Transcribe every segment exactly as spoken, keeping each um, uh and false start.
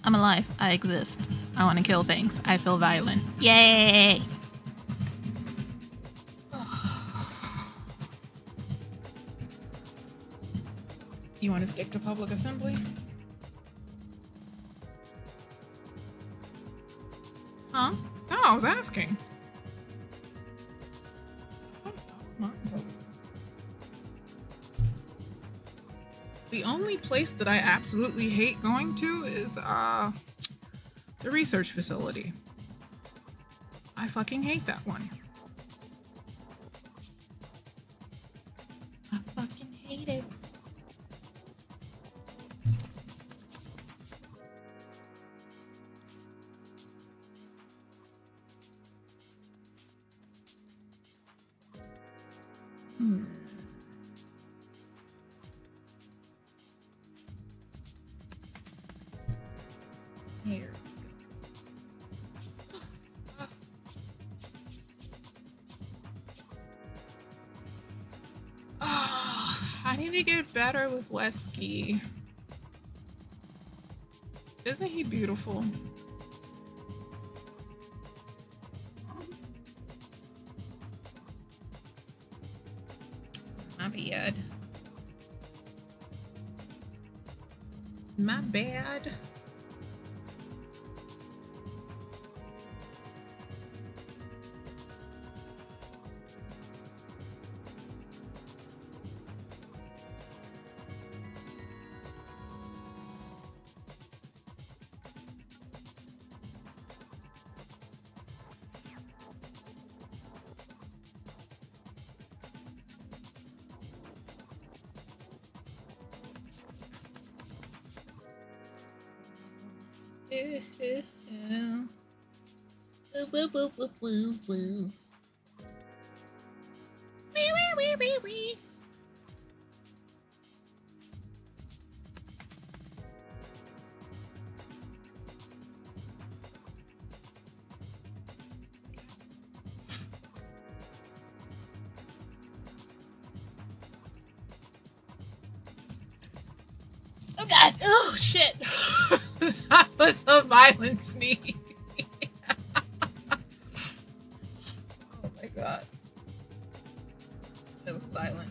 I'm alive. I exist. I want to kill things. I feel violent. Yay! You want to stick to public assembly? Huh? No, I was asking. The only place that I absolutely hate going to is uh the research facility. I fucking hate that one. I fucking hate it. Hmm. Here. Oh, I need to get better with Wesky. Isn't he beautiful? My bad. My bad. Woo, woo, woo, woo, woo. Wee, wee, wee, wee, wee. Oh god! Oh shit! That was a violent sneeze. Oh my god. That was violent.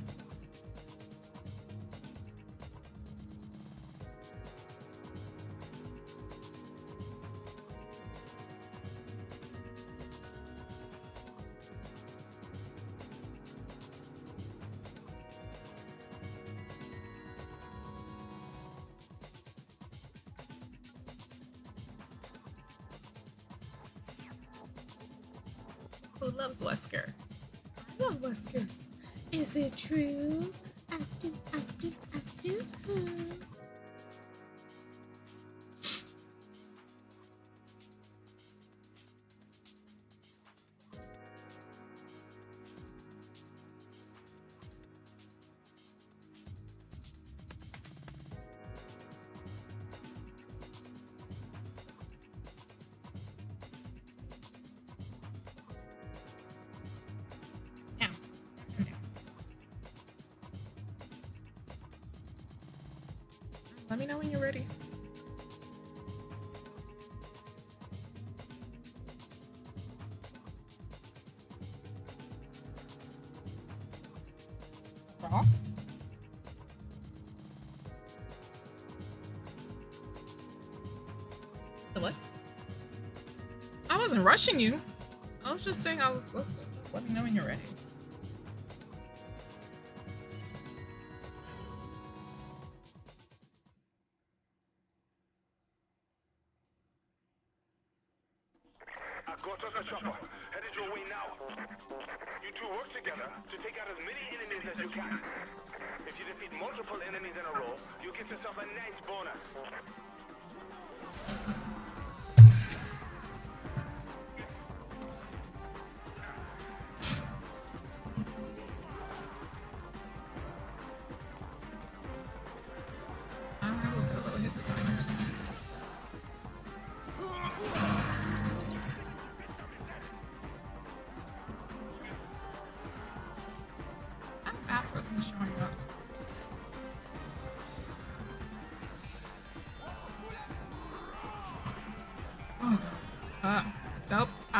Who loves Wesker? I love Wesker. Is it true? I do, I do, I do. Let me know when you're ready. Raw? The what? I wasn't rushing you. I was just saying I was. Let me know when you're ready.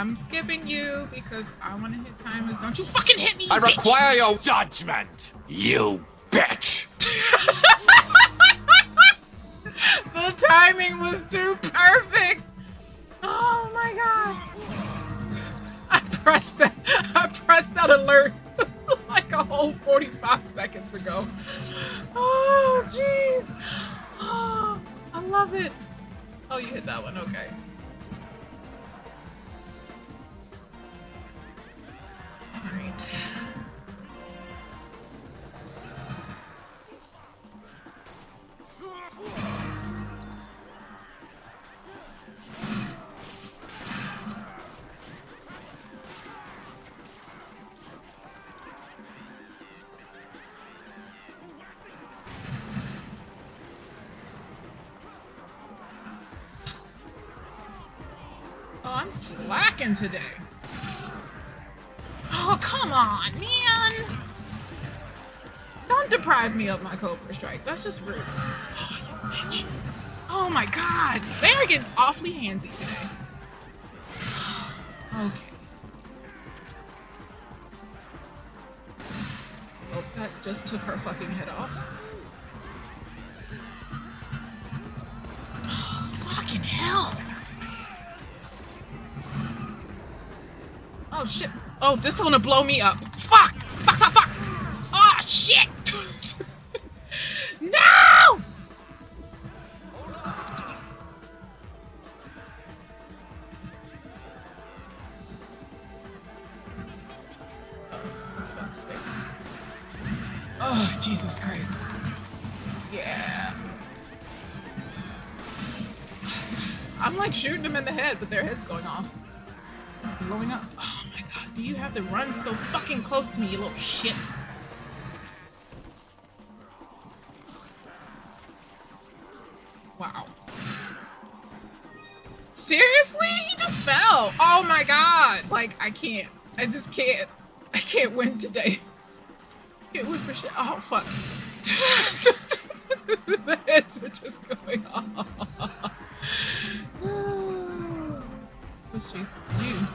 I'm skipping you because I want to hit timers. Don't you fucking hit me, you I bitch. require your judgment, you bitch! The timing was too perfect. Oh my god. I pressed that. I pressed that alert like a whole forty-five seconds ago. Oh jeez. Oh, I love it. Oh, you hit that one. Okay. All right. Oh, I'm slacking today. Oh, come on, man. Don't deprive me of my Cobra Strike. That's just rude. Oh, you bitch. Oh my god. They are getting awfully handsy today. Okay. Oh, that just took her fucking head off. Oh, fucking hell. Oh shit. Oh, this is gonna blow me up. Fuck! Fuck, fuck, fuck! Oh shit! No! Oh, Jesus Christ. Yeah. I'm like shooting them in the head, but their head's going off. Blowing up. Oh my god, do you have to run so fucking close to me, you little shit? Wow. Seriously? He just fell. Oh my god. Like, I can't. I just can't. I can't win today. I can't win for shit. Oh, fuck. The heads are just going off. What's jeez? You.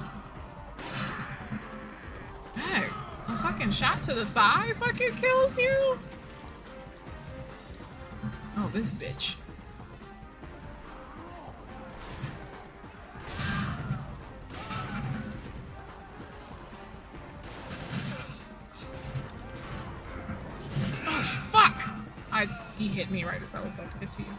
Heck, a fucking shot to the thigh fucking kills you? Oh, this bitch. Oh, fuck! I, he hit me right as I was about to get to you.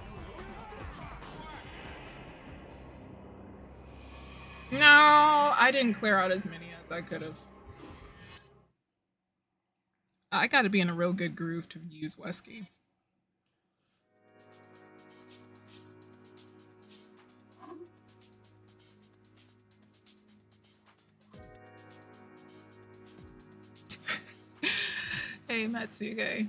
No, I didn't clear out as many as I could have. I gotta be in a real good groove to use Wesky. Hey, Matsuge.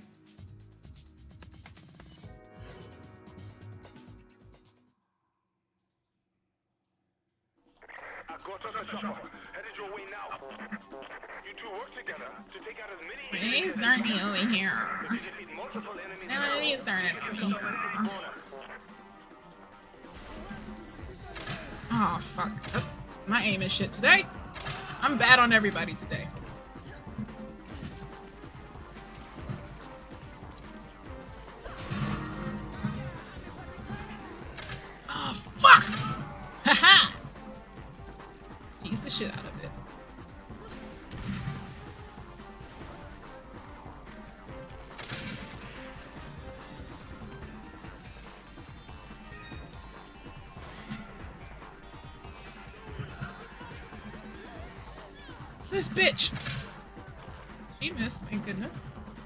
Headed your way now. You two work together to take out as many He's starting over here. No, he's starting over here. Oh, fuck. Oh, my aim is shit today. I'm bad on everybody today. Oh, fuck! Haha! Tease the shit out of it. This bitch! She missed, thank goodness.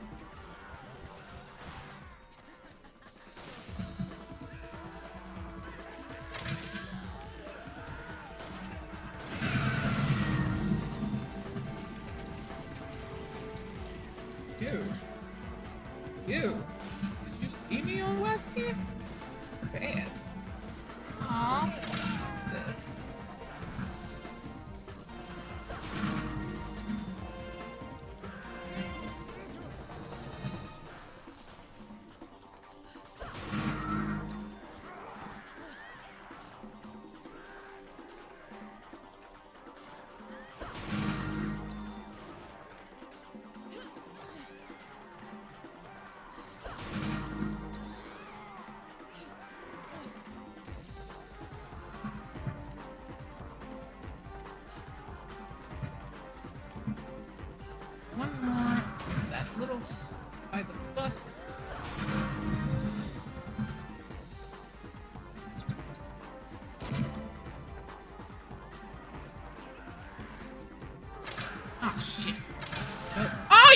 You. You. Did you see me on Wesky? Bad. Aw.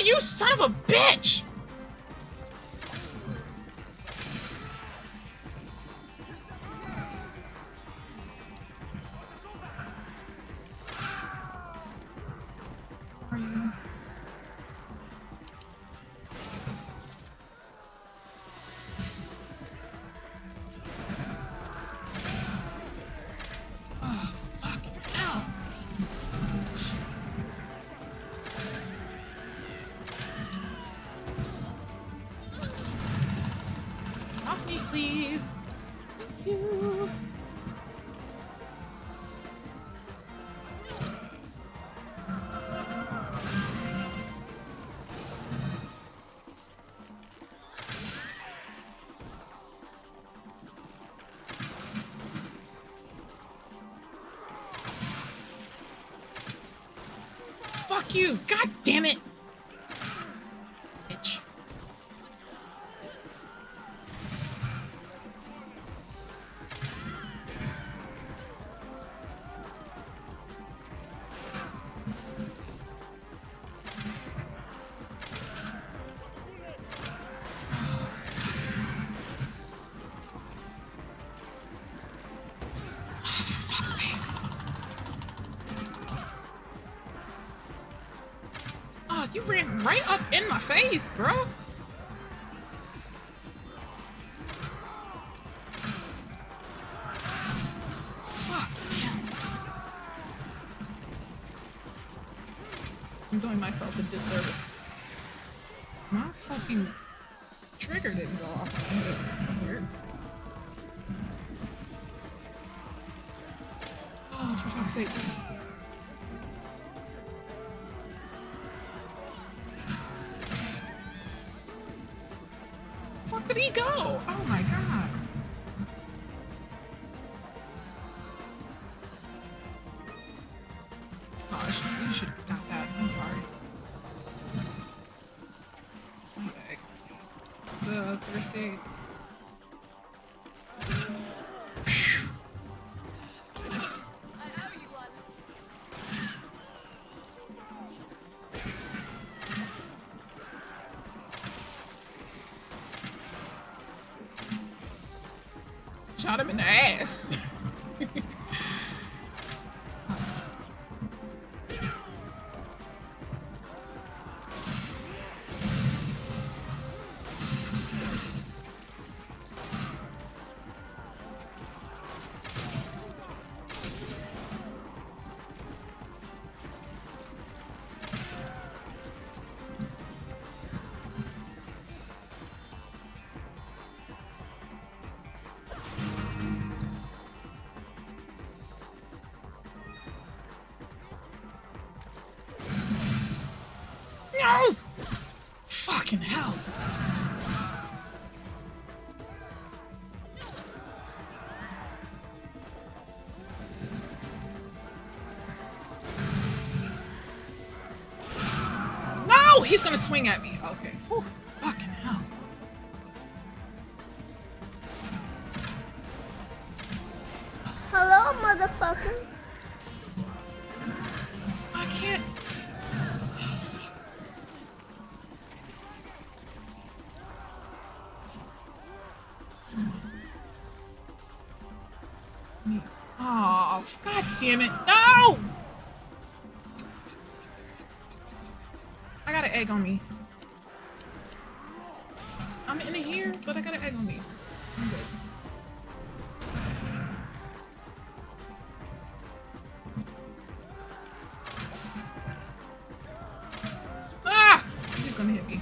you son of a bitch! Are you? Oh, fucking hell. Off me, please. Thank you. Fuck you! God damn it! Bitch. For fuck's sake. Oh, you ran right up in my face, bro. Fuck, man. I'm doing myself a disservice. My fucking trigger didn't go off. That's weird. Oh, for fuck's sake. Fuck did he go? Oh my god. Gosh, you should have got that. I'm sorry. Okay. The first aid. Shot him in the ass. No! Fucking hell. No! He's gonna swing at me. Okay. Whew. Fucking hell. Hello, motherfucker. I can't. Oh, god damn it. No! I got an egg on me. I'm in here, but I got an egg on me. I'm good. Ah! He's gonna hit me.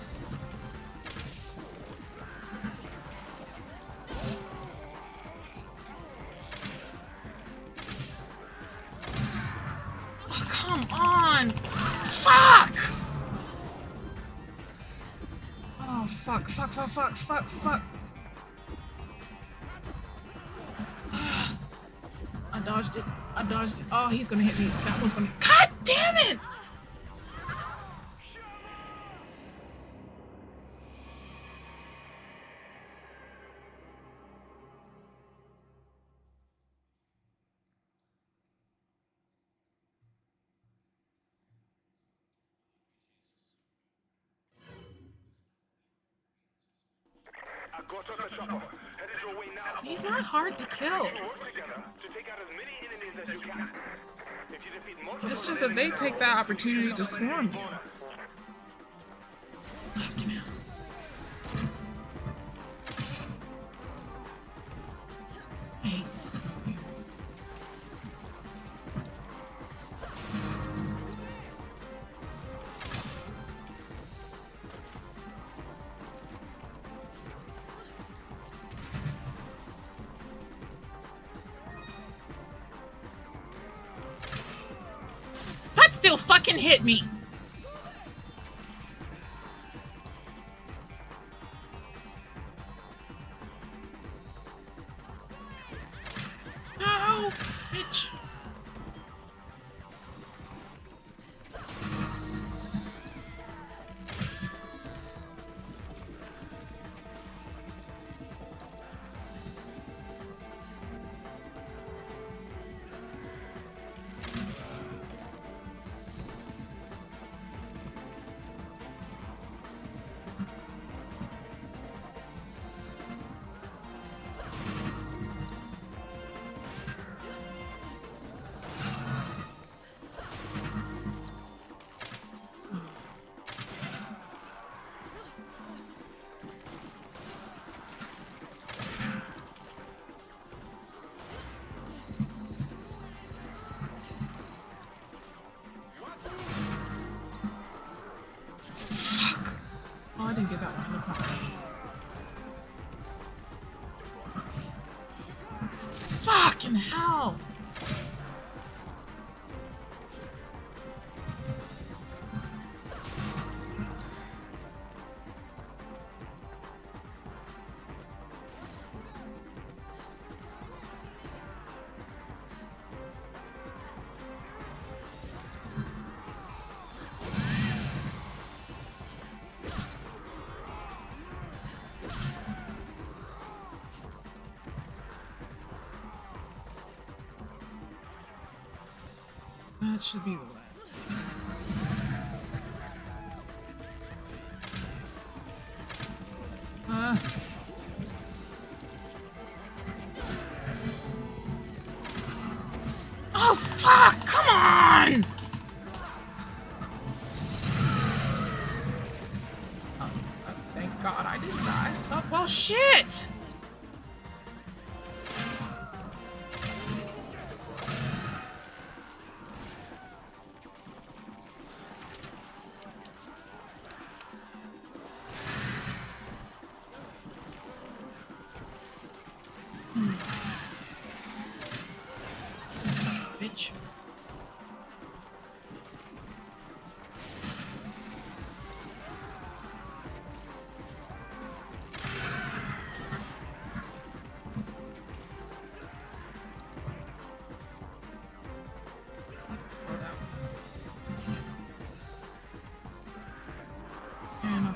Oh, come on! Fuck! Oh, fuck, fuck, fuck, fuck, fuck, fuck. I dodged it. I dodged it. Oh, he's gonna hit me. That one's gonna. God damn it! Got on the chopper. Headed your way now. He's not hard to kill. You work together to take out as many enemies as you can. If you defeat multiple It's just that they take that opportunity to swarm you. Fucking hell. I hate stuff up here. That still fucking hit me. No, bitch. Oh, I didn't get that one. Look at that. Fucking hell! That should be the last. Uh. Oh fuck! Come on! Oh, uh, thank God I didn't die. Oh well, shit! Bitch. Throw that one. And another.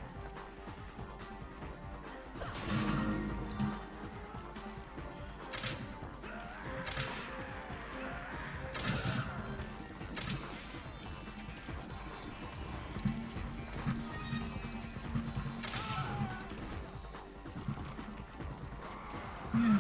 Yeah.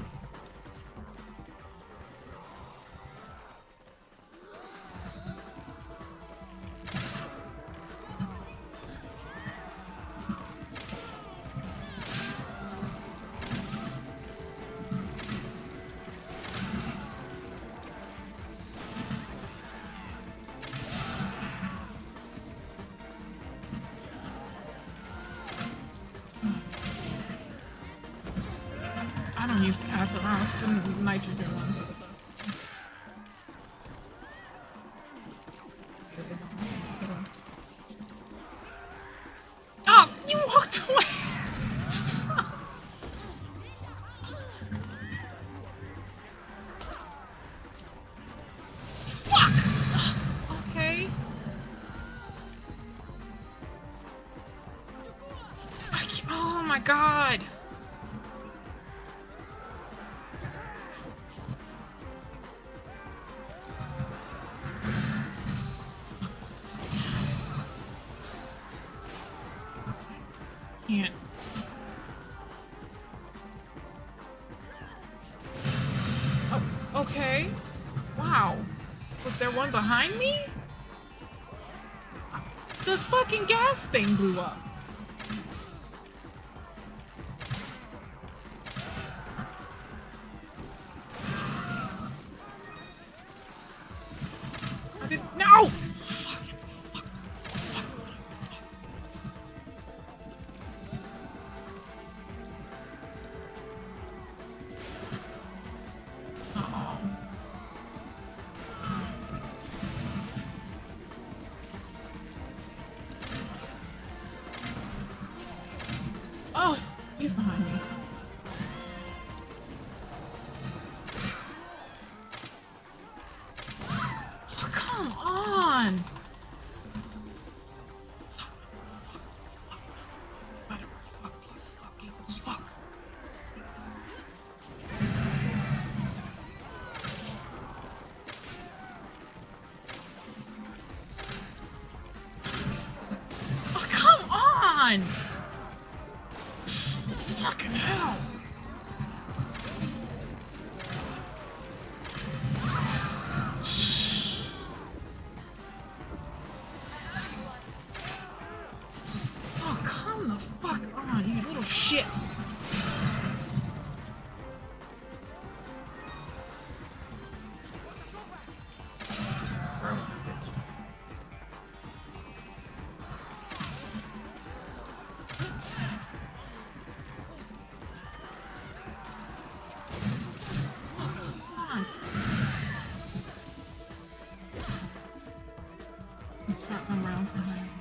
I don't use the acid rounds and nitrogen ones. Oh, you walked away! Fuck! Okay. I can't, oh my God! Can't. Okay. Wow. Was there one behind me? The fucking gas thing blew up. I did no! Fucking fuck. Fuck. Uh-oh. Oh, he's behind me. Oh, come on. Whatever. Fuck, please, fuck, Eagles, fuck. Oh, come on. Fucking hell! Oh, come the fuck on, you little shits! Shotgun rounds behind me.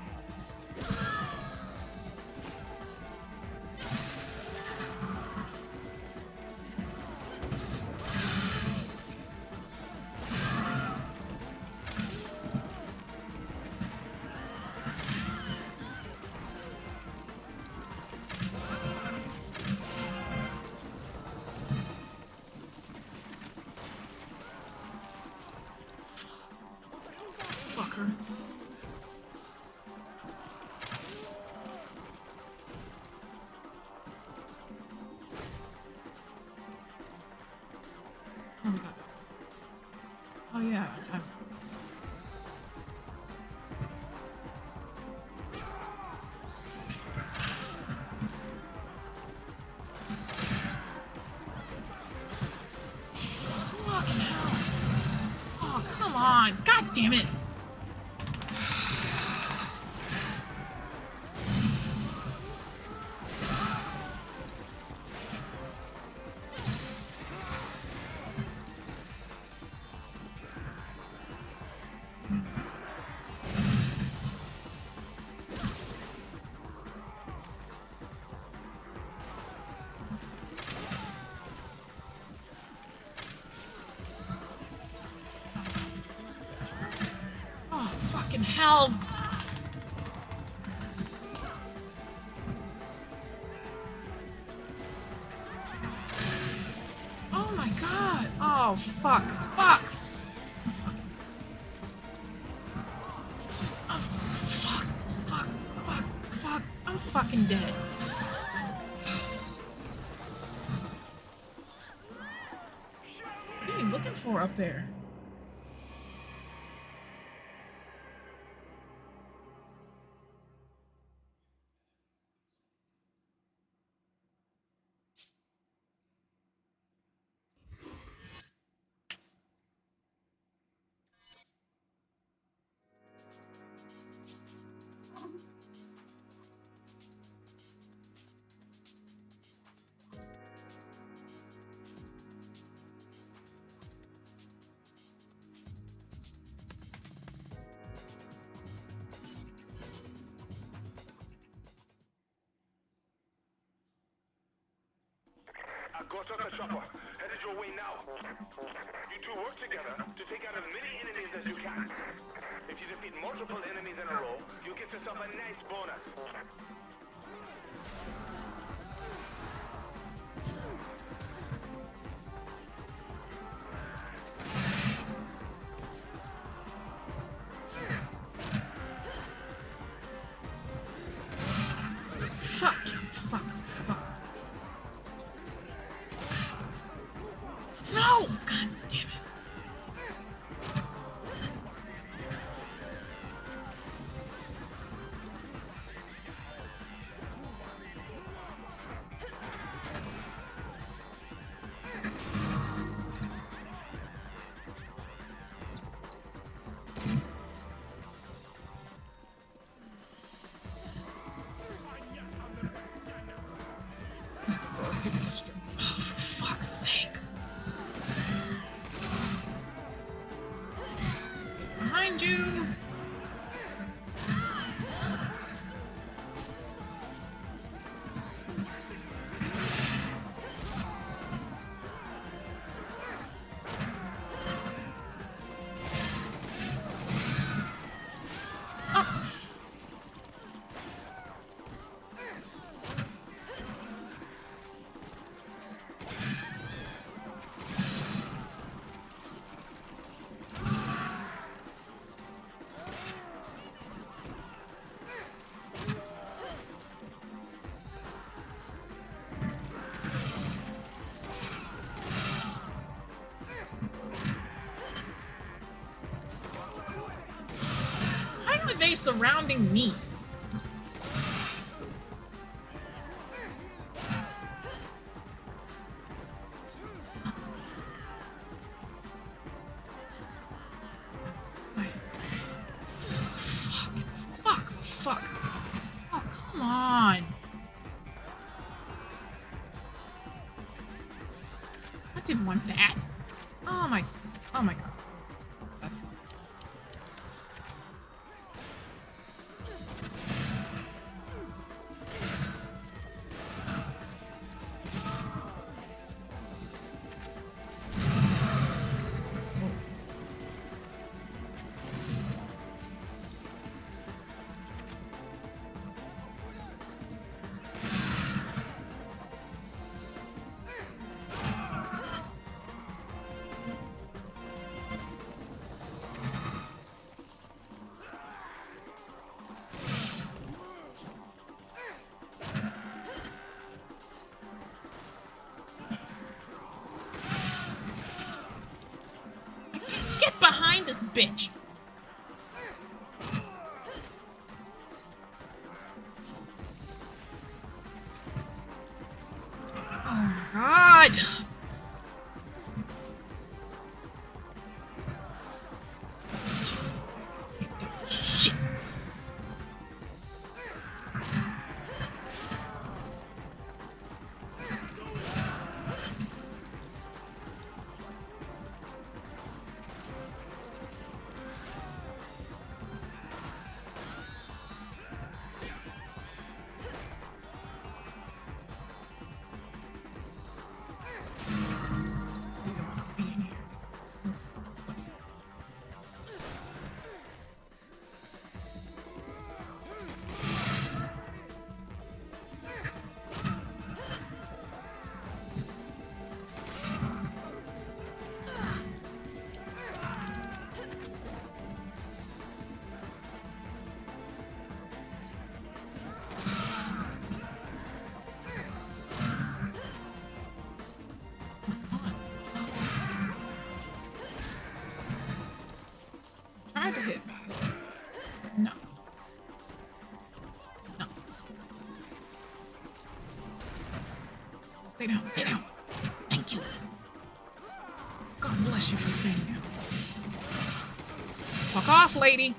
Fucker. Oh, we got that. Oh yeah. I... Fucking hell. Oh, come on. God damn it. Fucking hell! Oh my god! Oh fuck! Fuck! Oh, fuck! Fuck! Fuck! Fuck! I'm fucking dead. What are you looking for up there? Ghost Hunter chopper, headed your way now. You two work together to take out as many enemies as you can. If you defeat multiple enemies in a row, you'll get yourself a nice bonus. Fuck you, fuck, fuck. No! God damn it. they surrounding me? Fuck, fuck, fuck. Oh, come on. I didn't want that. Oh my, oh my god. That's fine. Get behind this bitch. Oh god. Shit. Try to hit. No. No. Stay down, stay down. Thank you. God bless you for staying down. Fuck off, lady.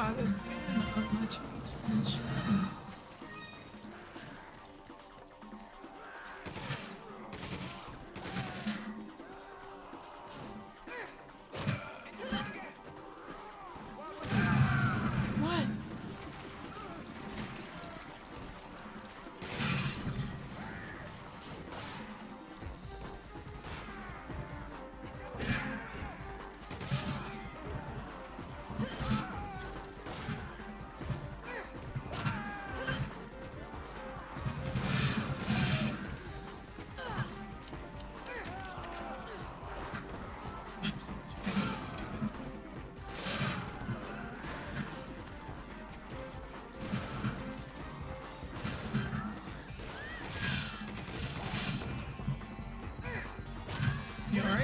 by the skin of my cheek and chin. What? You alright?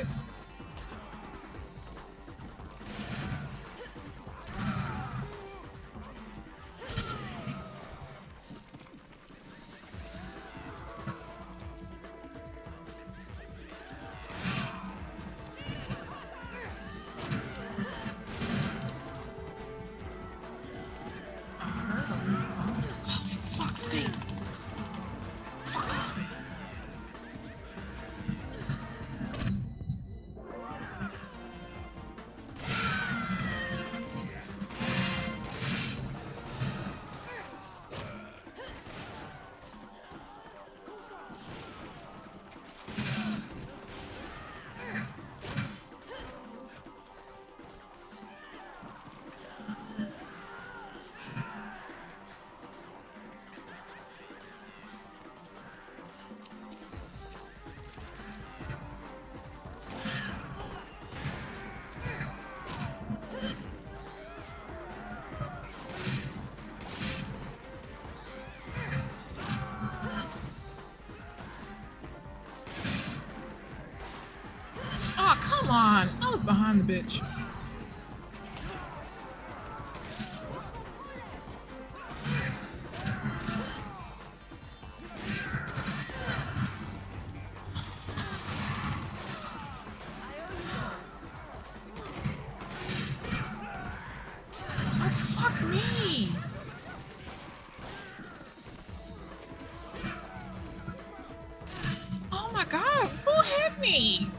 I heard him. Oh, for fuck's sake. Fuck off me. Oh, come on. I was behind the bitch. Oh, fuck me. Oh my god, who hit me?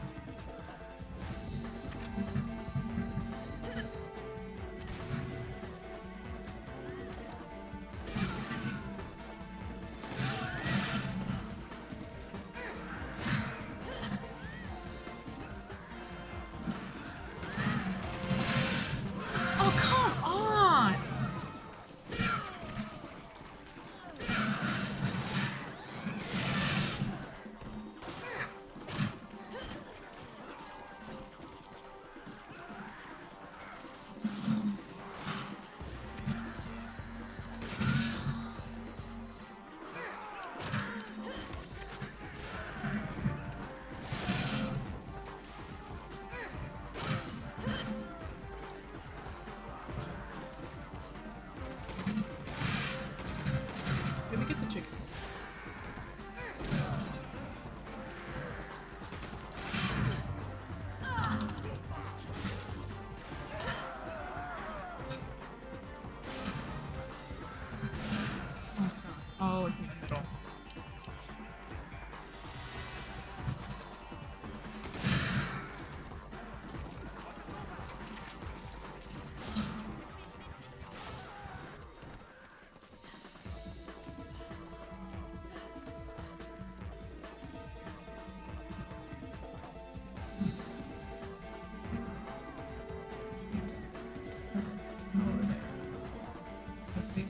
Oh, come on. Let me get the chicken. Oh, God. Oh, it's in the middle. Over there. Okay.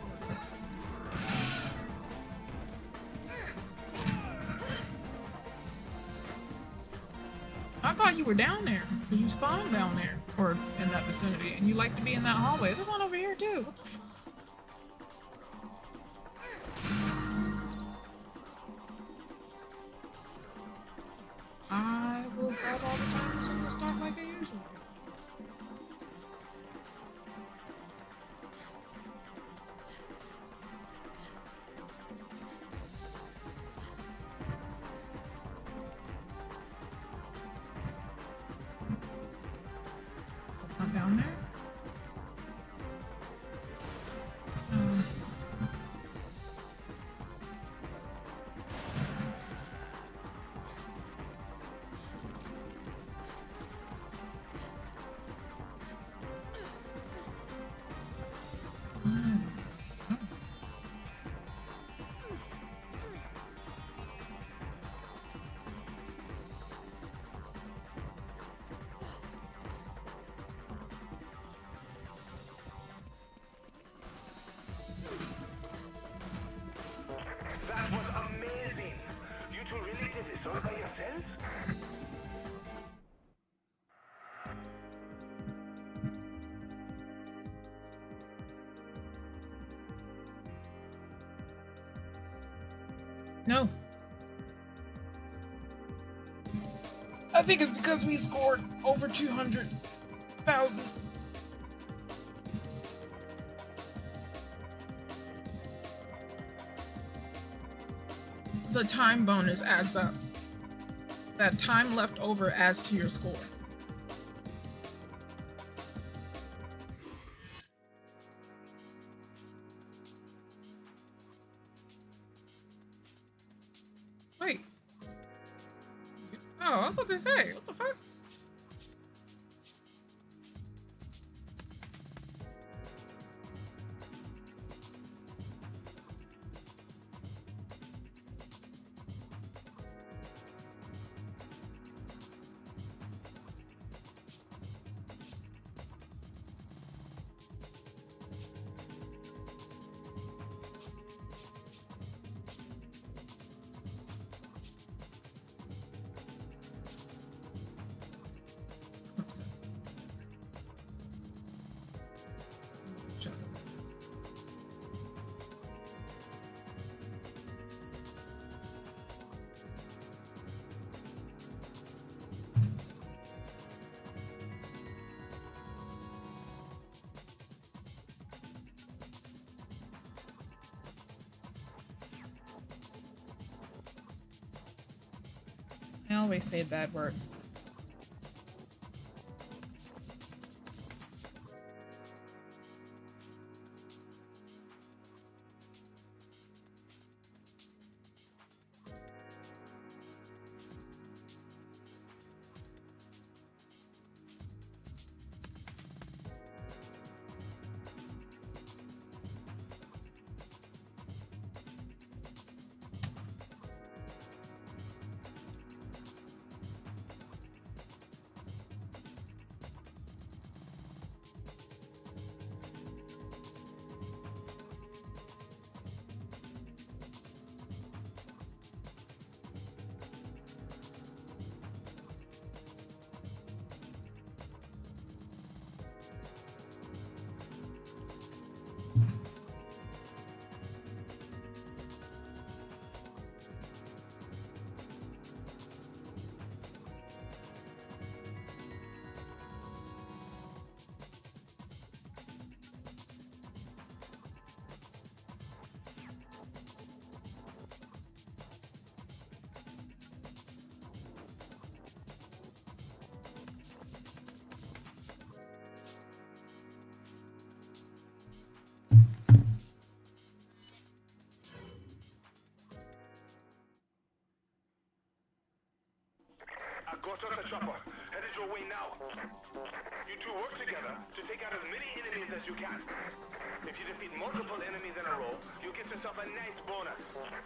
I thought you were down there, because you spawned down there, or in that vicinity, and you like to be in that hallway. There's one over here, too. What the fuck? I will grab all the times and start like I usually do. Not down there? No. I think it's because we scored over two hundred thousand. The time bonus adds up. That time left over adds to your score. Wait. Oh, I was about to say, what the fuck? I always say bad words. Ghost Hunter Chopper, headed your way now. You two work together to take out as many enemies as you can. If you defeat multiple enemies in a row, you get yourself a nice bonus.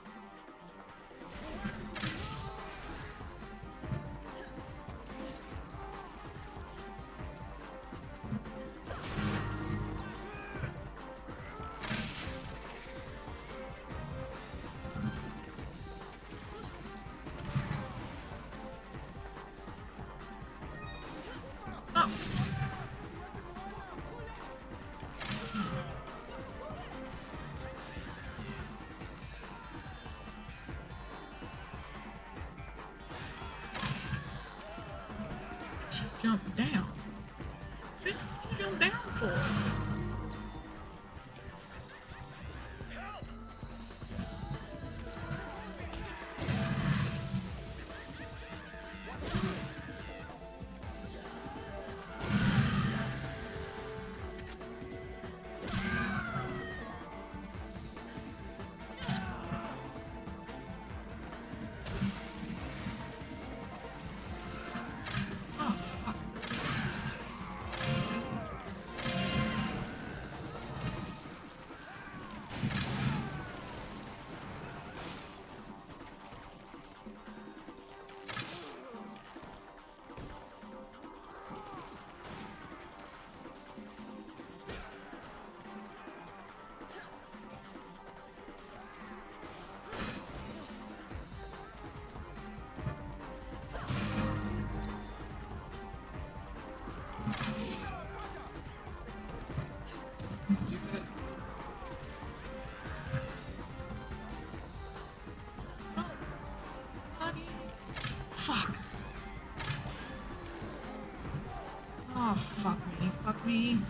Jump down. What did you jump down for?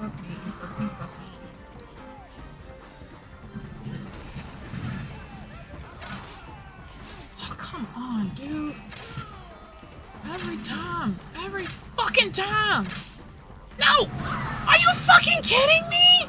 fuck me, fuck me, fuck me. Oh, come on, dude. Every time. Every fucking time. No! Are you fucking kidding me?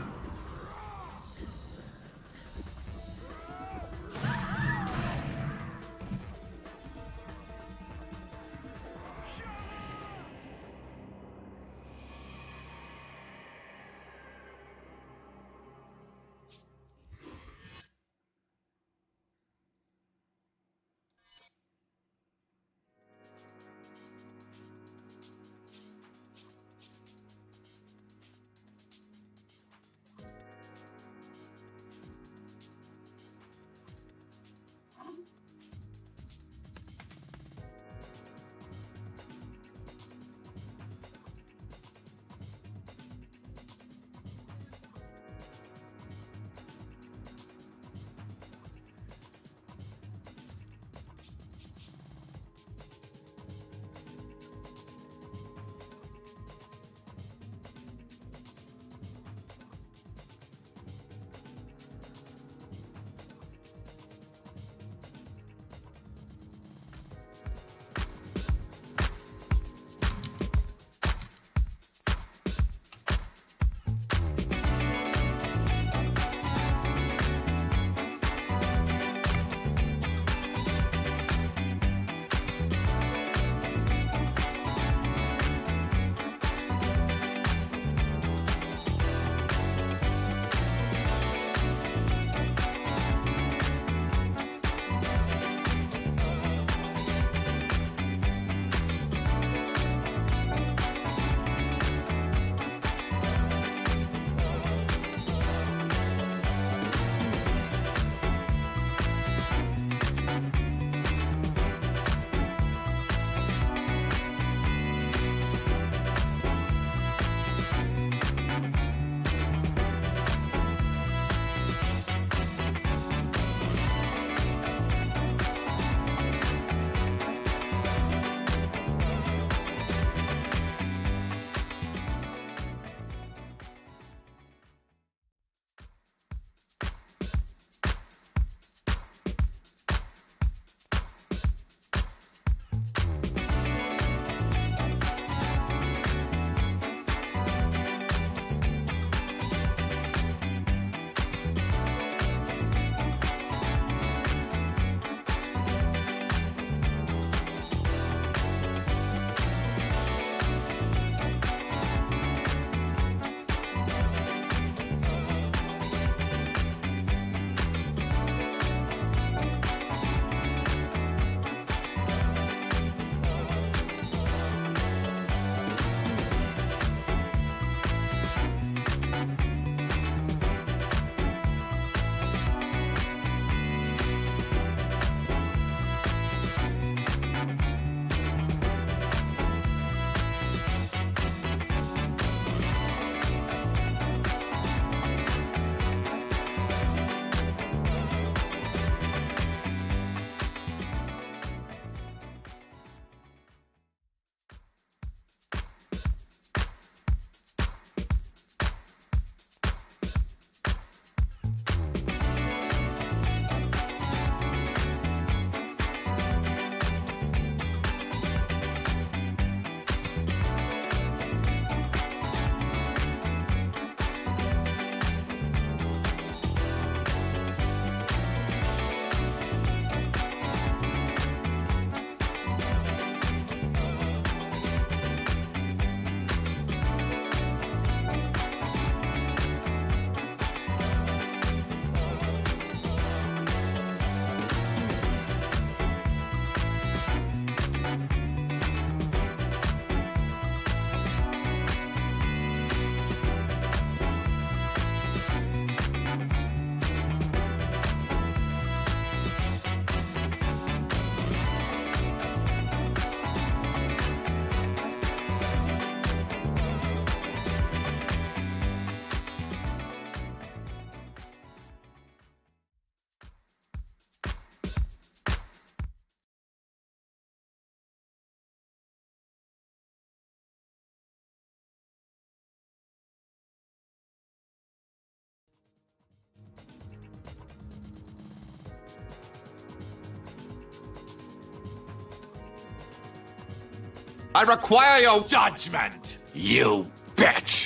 I require your judgment, you bitch!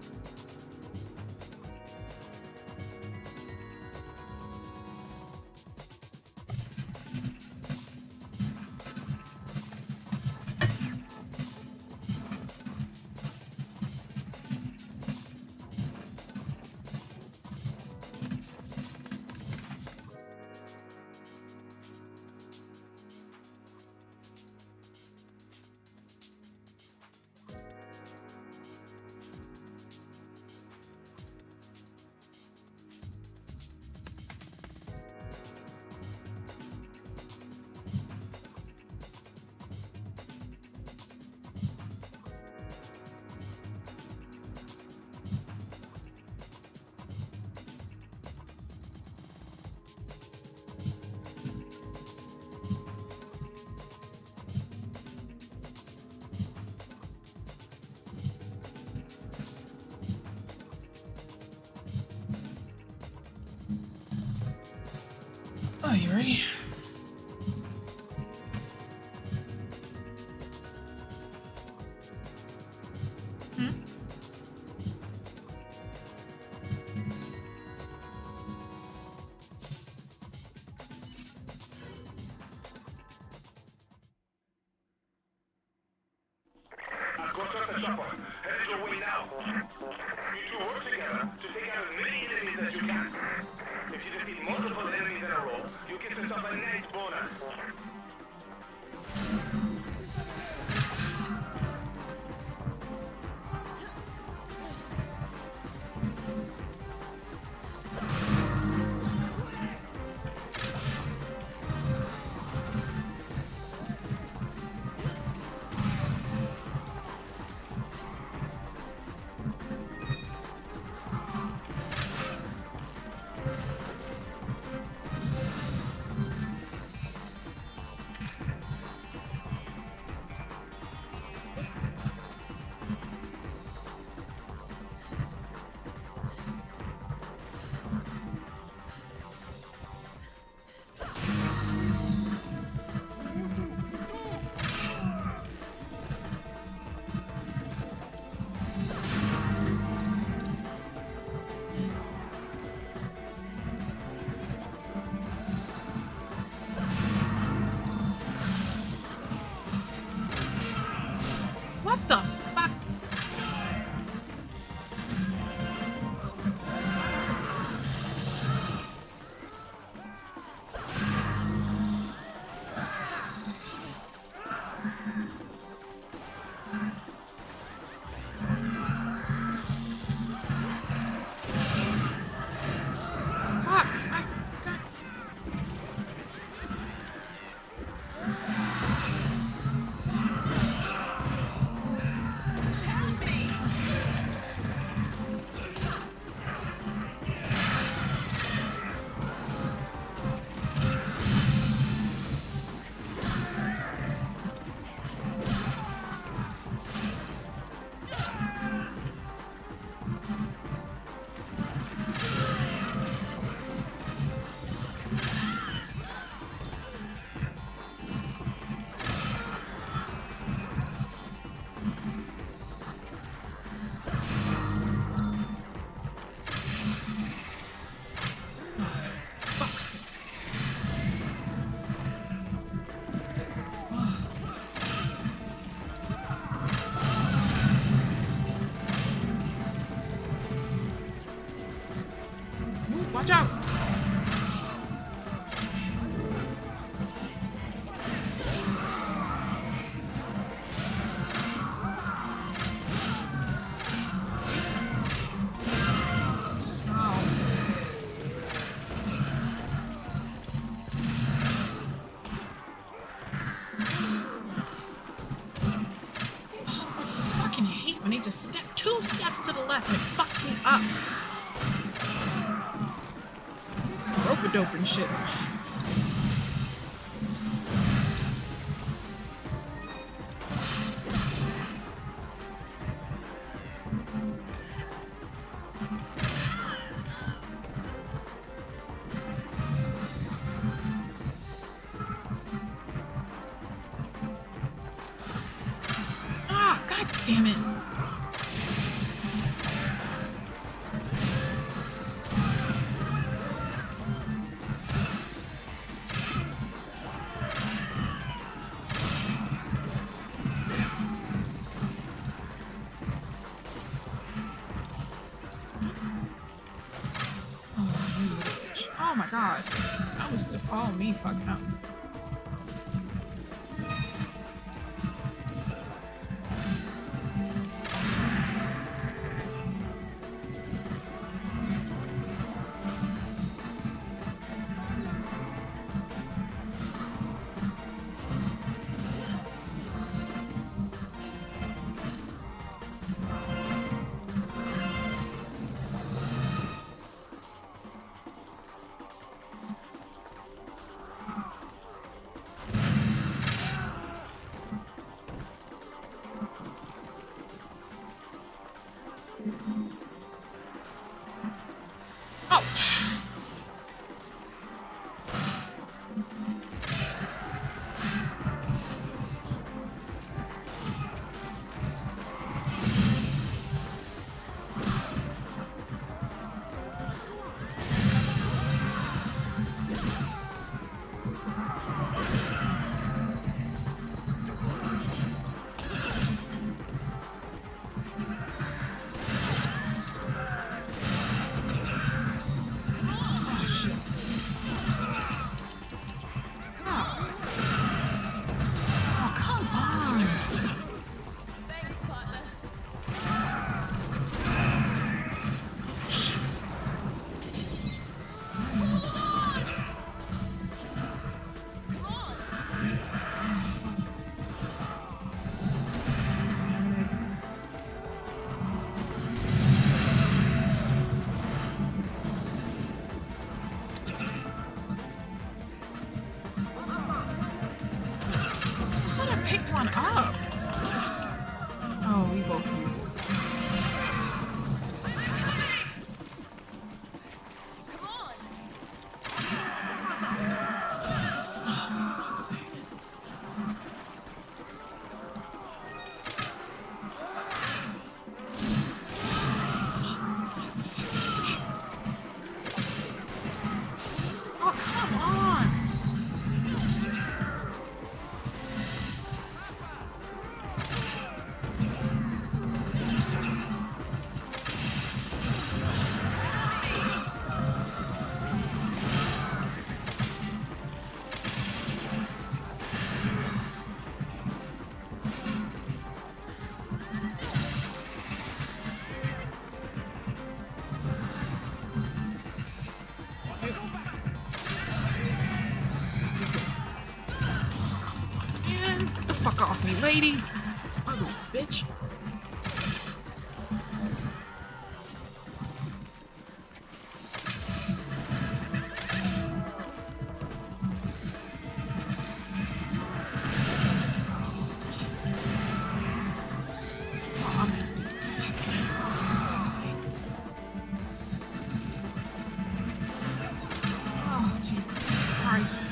Oh, you ready? Hmm? I've got us a chopper. Headed your way now. You two work together to take out as many enemies as you can. If you defeat multiple enemies in a row, you get yourself a nice bonus. What the fuck? Fuck. I, God. Ooh, watch out! When he just step two steps to the left and it fucks me up. Rope-a-dope and shit. Damn it. Oh my god. That was just all me fucking up. One up. Oh, we both used it. Come on. Oh, come on. Fuck off me, lady! Ugly bitch! Oh, Jesus Christ.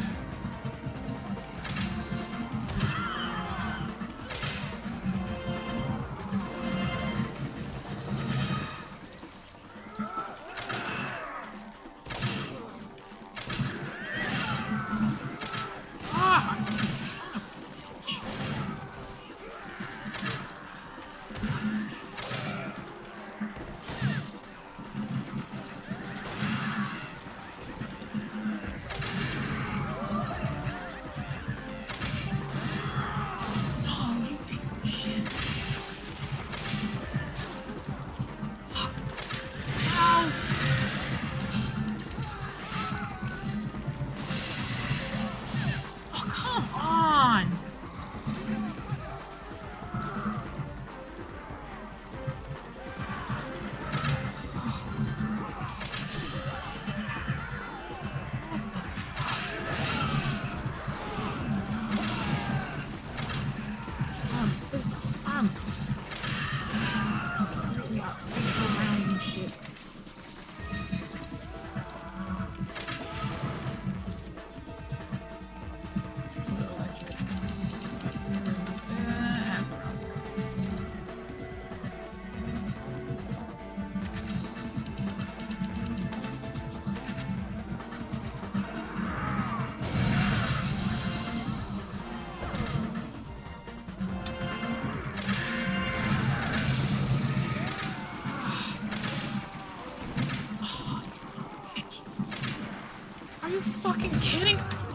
you fucking kidding?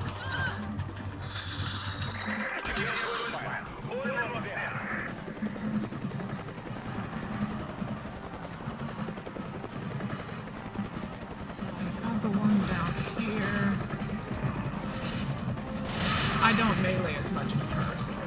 Not the one down here. I don't melee as much with her, so.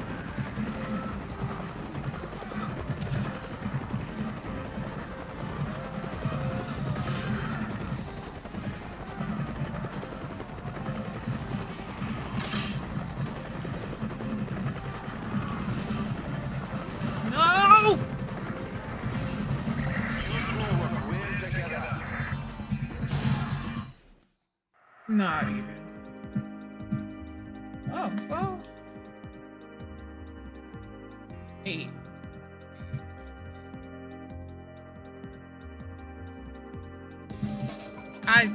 Not even. Oh, well. Eight. I...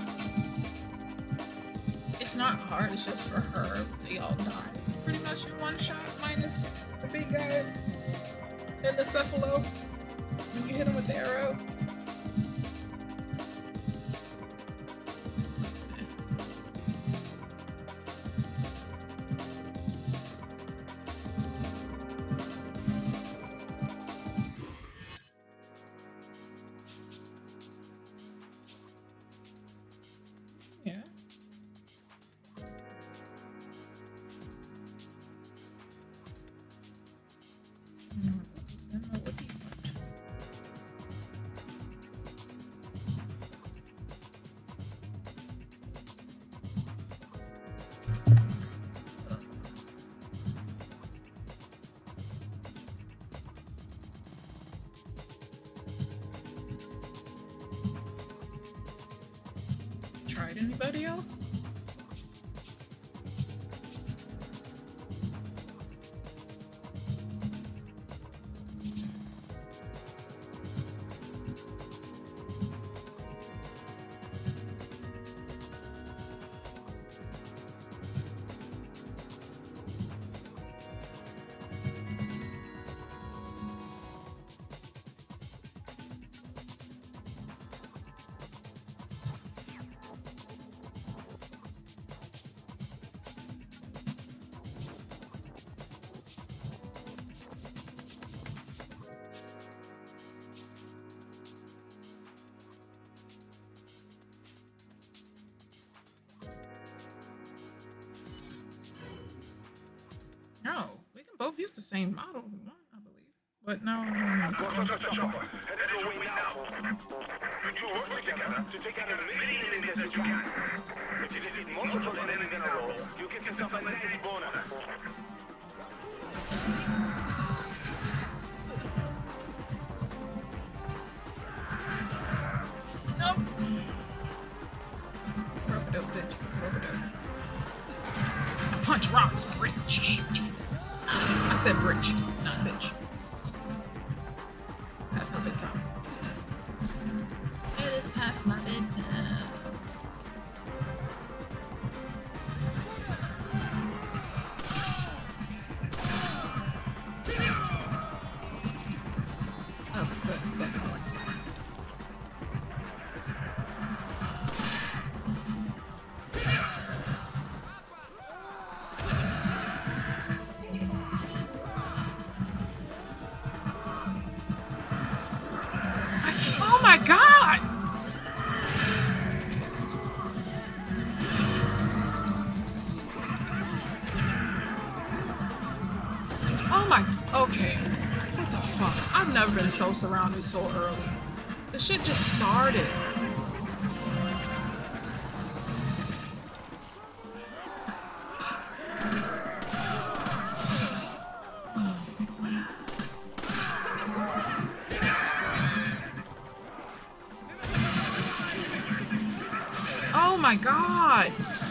It's not hard, it's just for her. They all die. Pretty much in one shot, minus the big guys. And the Cephalo. When you hit them with the arrow. Tried anybody else? No, we can both use the same model, I believe. But no, no, no. Go to the chopper. Headed your way now. You two work together to take out as many enemies as you can. If you defeat multiple enemies in a row, you get yourself a nice bonus. Nope. Rope-a-dope, bitch. Rope-a-dope. I punch rocks, bitch. I said bridge, not bitch. Past my bedtime. It is past my bedtime. Oh, good, good. Oh my god! Oh my, okay. What the fuck? I've never been so surrounded so early. The shit just started. Oh my god!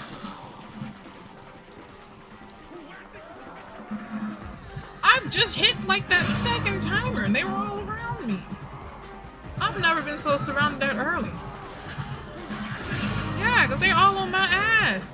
I've just hit like that second timer and they were all around me. I've never been so surrounded that early. Yeah, because they all on my ass.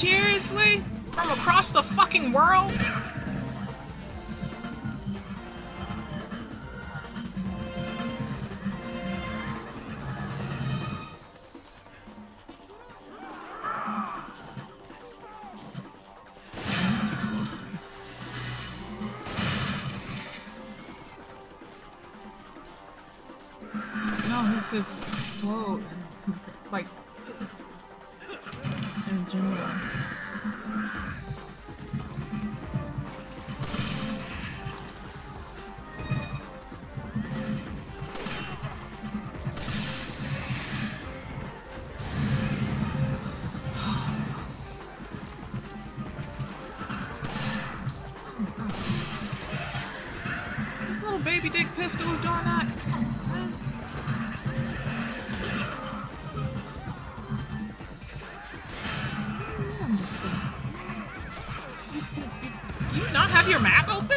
Seriously? From across the fucking world? Just slow and like in general. This little baby dick pistol was doing that. Your map open?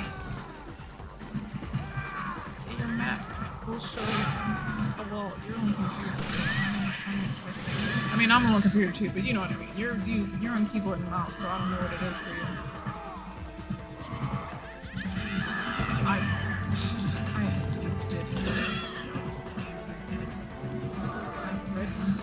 Your map will show you. Oh, well, you're on computer. I mean, I'm on computer too, but you know what I mean. You're you you're on keyboard and mouse, so I don't know what it is for you. I I have used it. I've read one.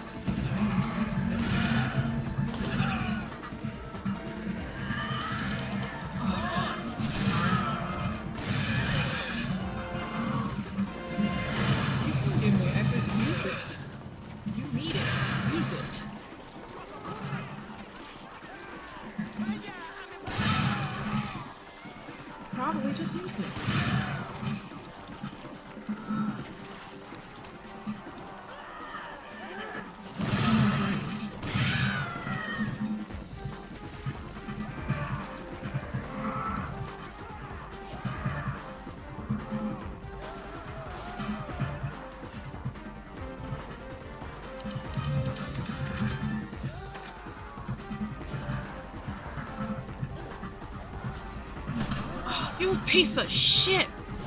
You piece of shit!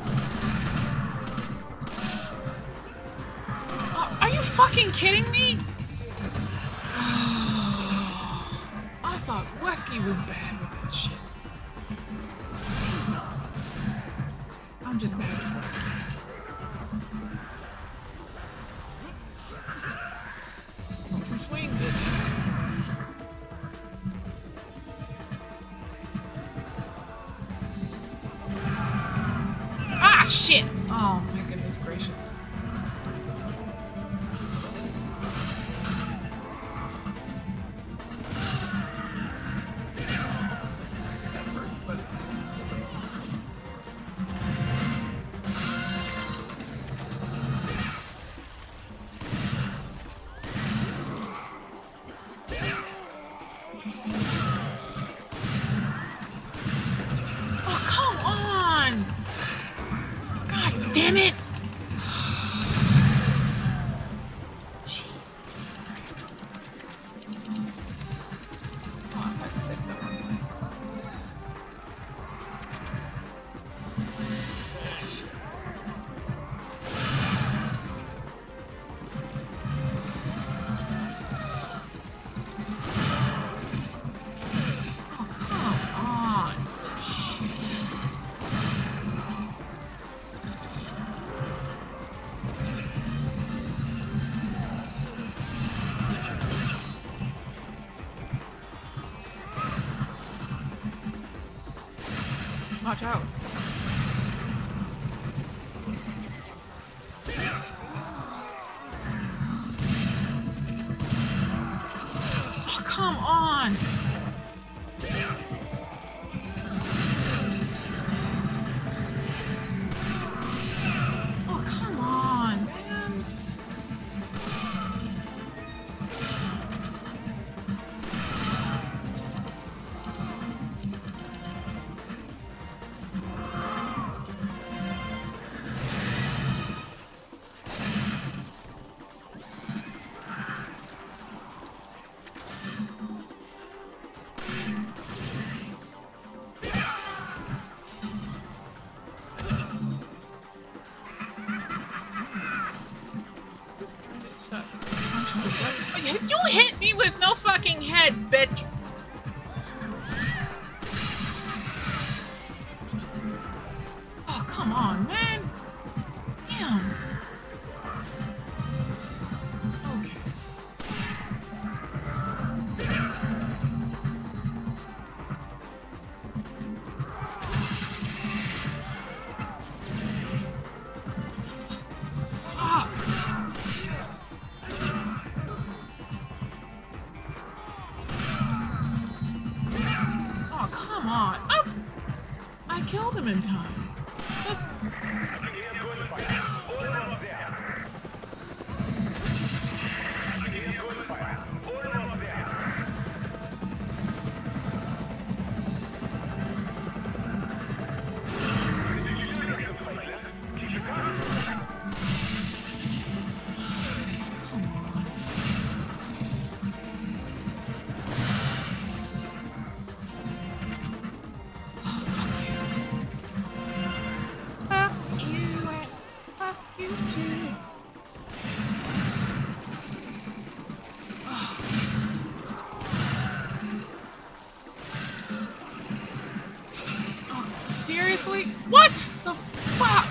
Oh, are you fucking kidding me? I thought Wesky was bad with that shit. He's not. I'm just mad at Wesky. Don't you swing, bitch. Shit! Oh my goodness gracious. Damn it! Jesus Christ. Oh, I got six at one point. Oh, come on. Watch out. Oh, come on. Oh, come on, man. You hit me with no fucking head, bitch! on. Oh, I killed him in time. Seriously? What the fuck?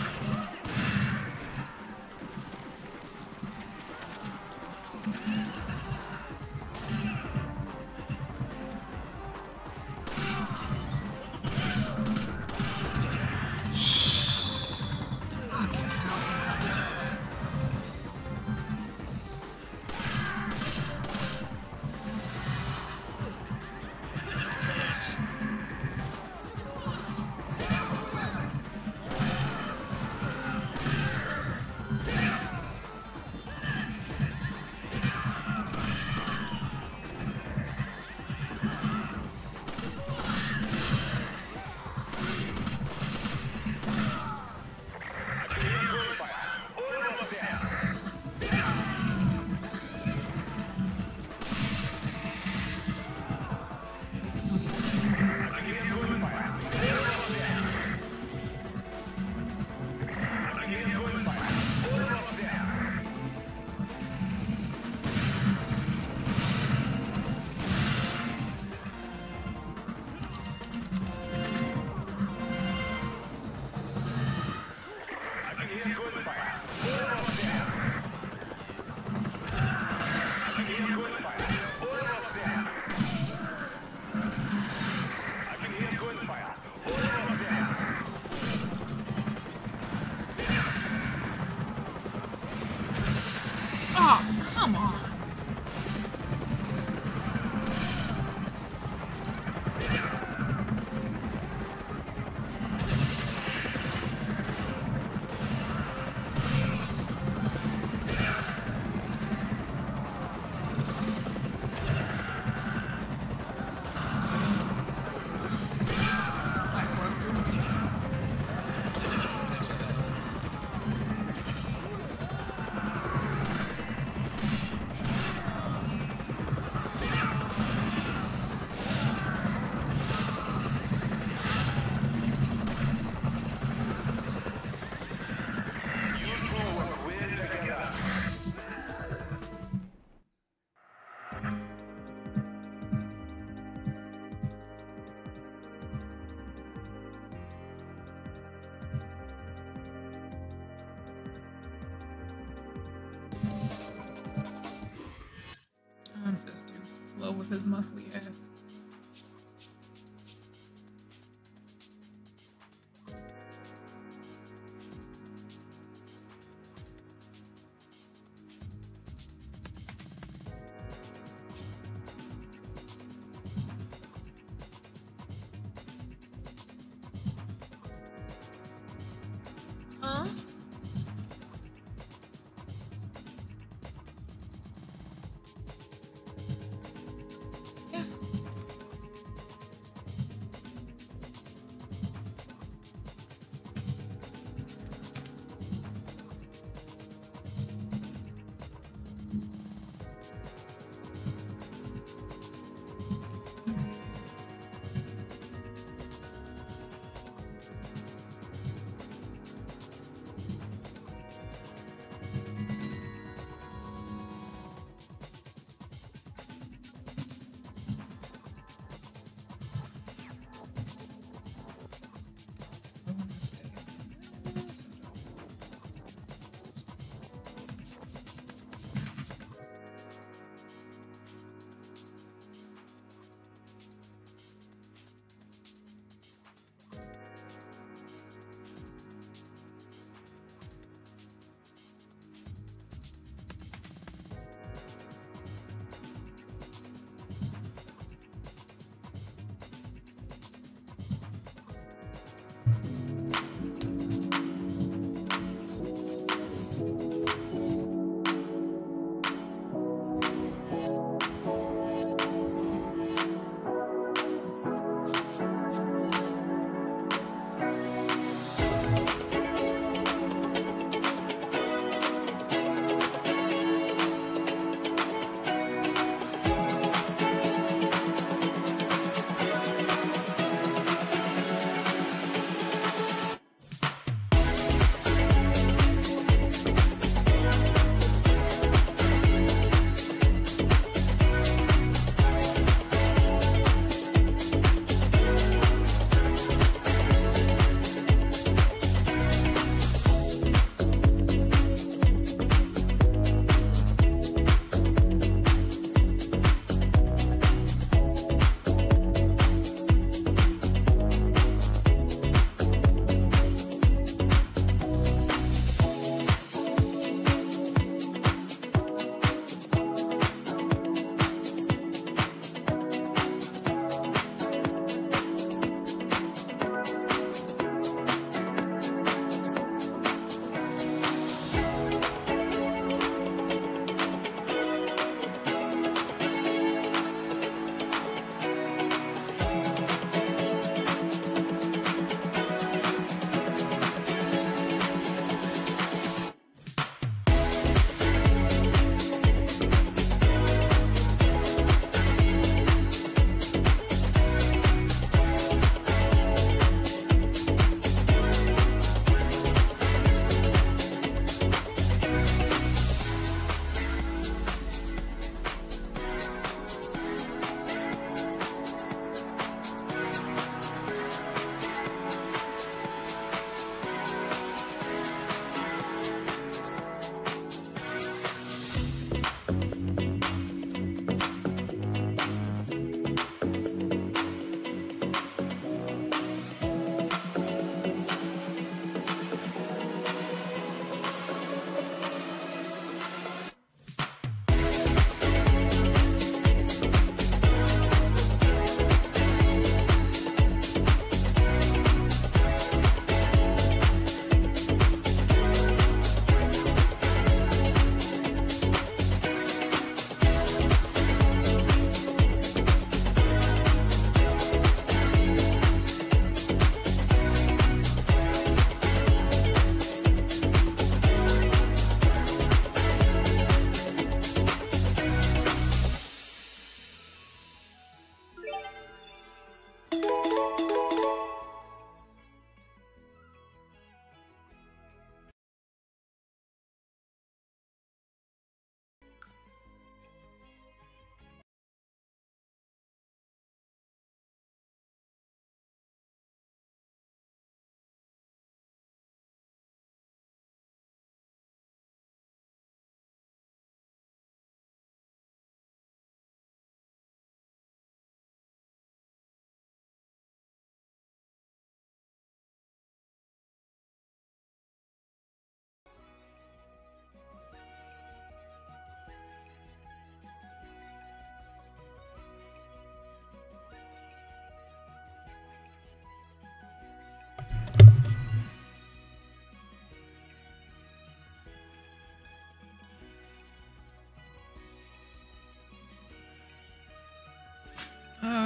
Oh, come on. I'm just too slow with his muscly ass. Huh? Yeah.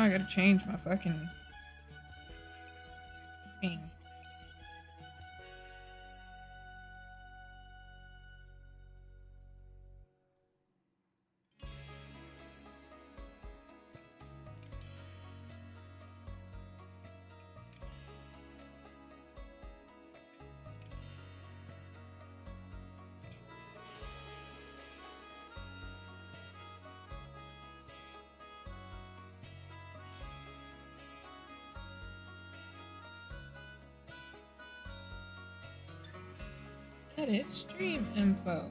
I gotta change my fucking thing. Edit stream info.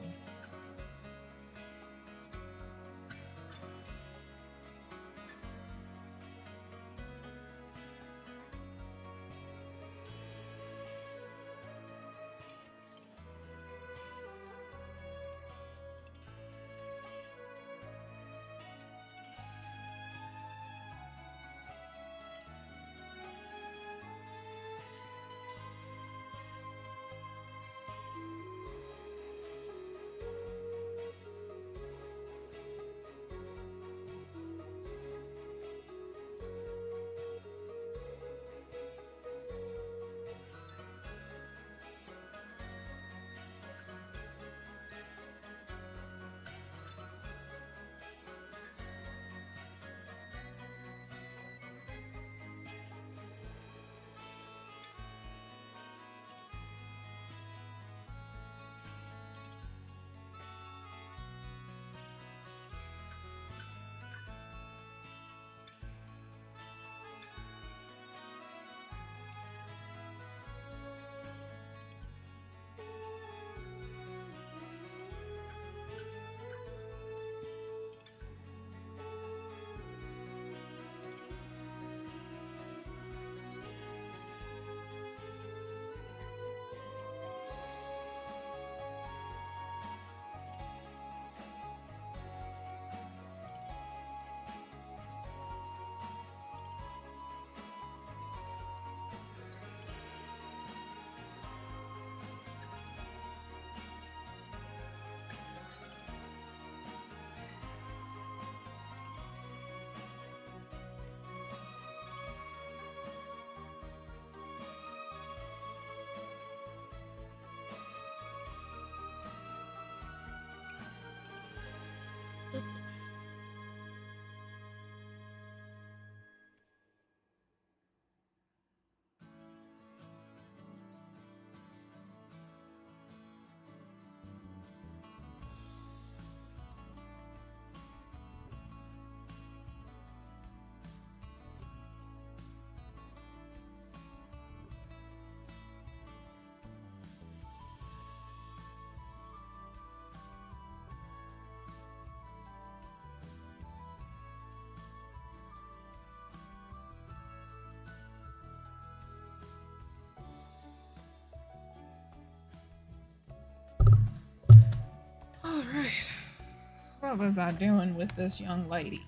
All right. What was I doing with this young lady?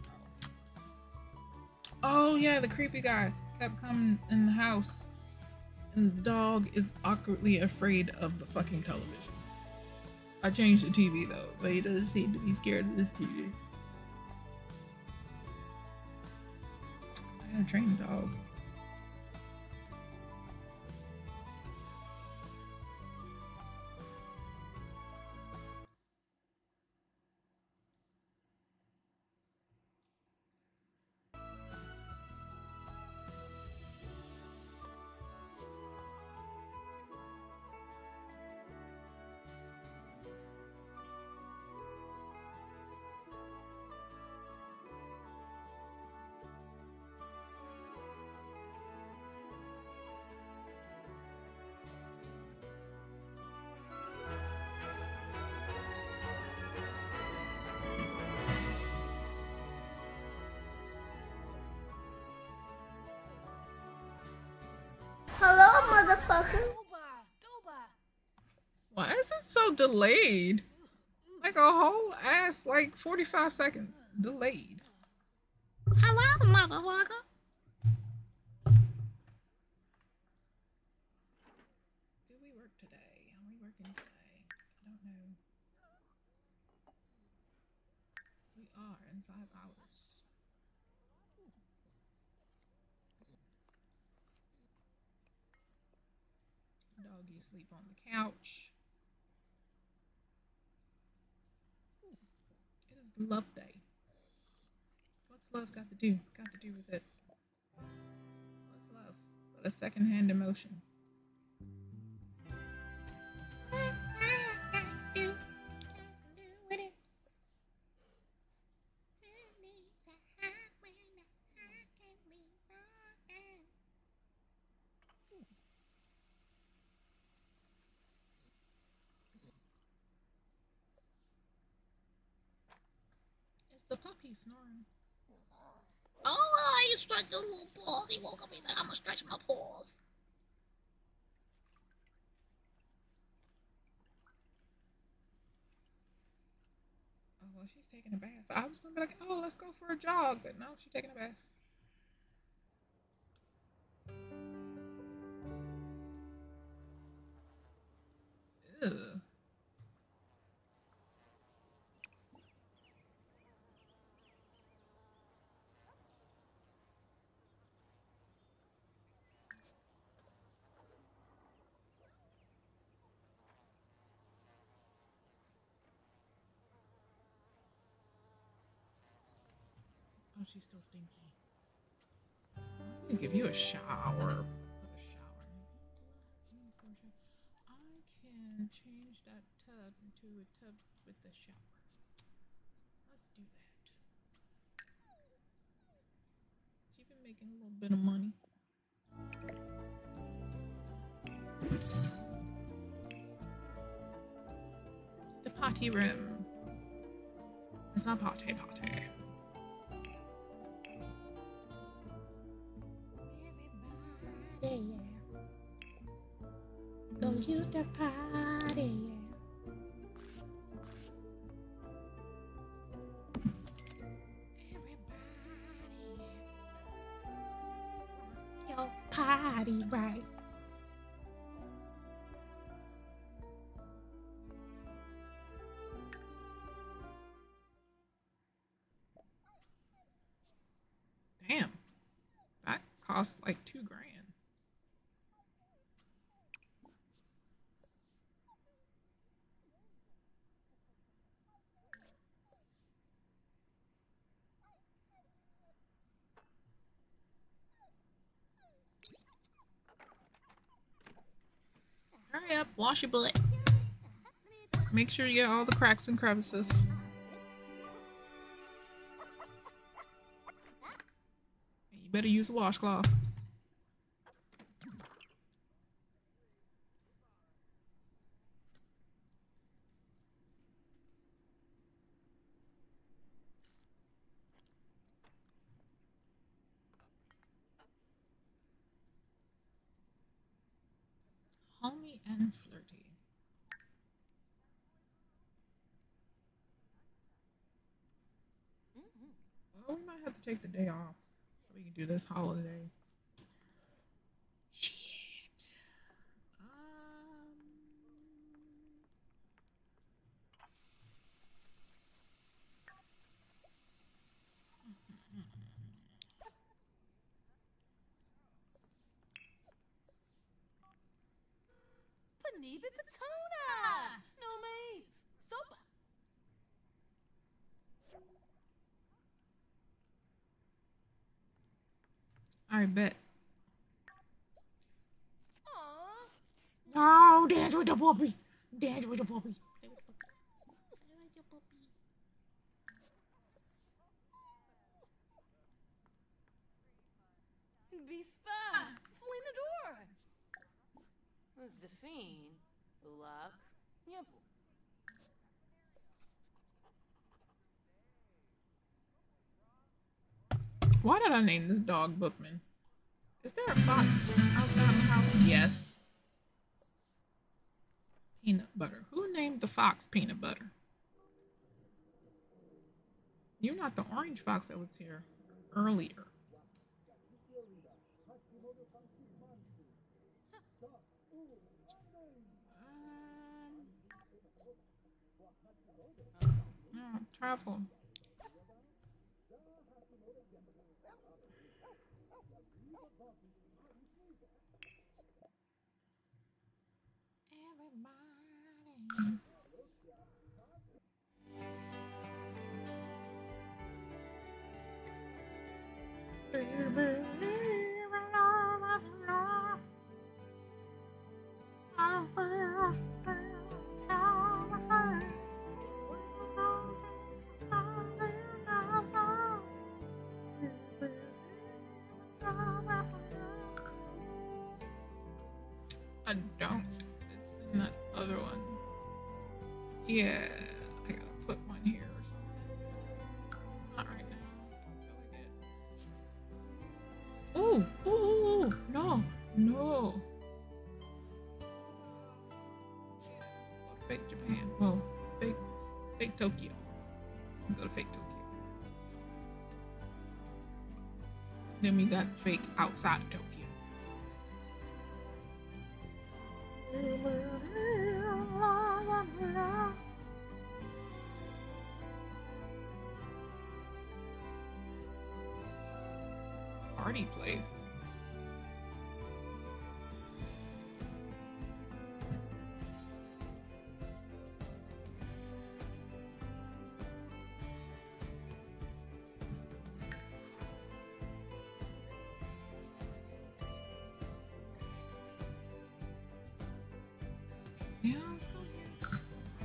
Oh yeah, the creepy guy kept coming in the house, and the dog is awkwardly afraid of the fucking television. I changed the T V though, but he doesn't seem to be scared of this T V. I gotta train the dog. Hello, motherfucker. Why is it so delayed? Like a whole ass, like forty-five seconds delayed. Hello, motherfucker. Do we work today? Are we working today? I don't know. We are in five hours. Doggy sleep on the couch. It is love day. What's love got to do? Got to do with it. What's love but a secondhand emotion? It's the puppy snoring. Oh, he stretched his little paws. He woke up. He's like, I'm gonna stretch my paws. Oh, well, she's taking a bath. I was gonna be like, oh, let's go for a jog, but no, she's taking a bath. Ugh. Oh, she's still stinky. I'm gonna give you a shower. Put a shower. I can change that tub into a tub with the shower. Let's do that. She's been making a little bit of money. The potty room. It's not potty potty. Everybody, yeah. Go use the potty, yeah. Your potty right. Damn. That cost like two grand. Hurry up, wash your butt. Make sure you get all the cracks and crevices. You better use a washcloth. Homey and flirty. Well, we might have to take the day off so we can do this holiday. Shit. Um. Panibi Patona! No me! Sopa! I bet. Aww. No, dance with the puppy. Dance with the puppy. Play with the puppy. Play with the puppy. Bispa! Flinador! Zafine. Ulak. Yampu. Why did I name this dog Bookman? Is there a fox outside the house? Yes. Peanut butter. Who named the fox Peanut Butter? You're not the orange fox that was here earlier. Um, no, travel. I don't think it's in that other one. Yeah, I gotta put one here or something. Not right now. Ooh, ooh, ooh, ooh, no, no. Let's go to fake Japan. Well, fake, fake Tokyo. Let's go to fake Tokyo. Then we got fake outside of Tokyo. Party place. Yeah, let's go here.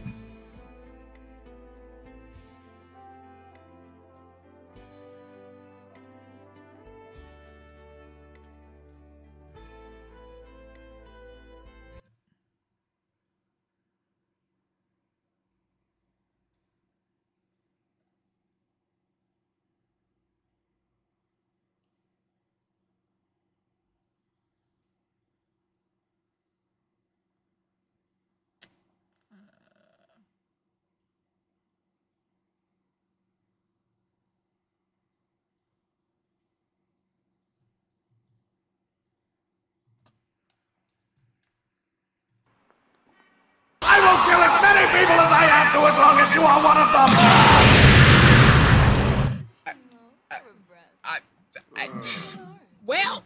I will kill as many people as I have to as long as you are one of them! I, I, well,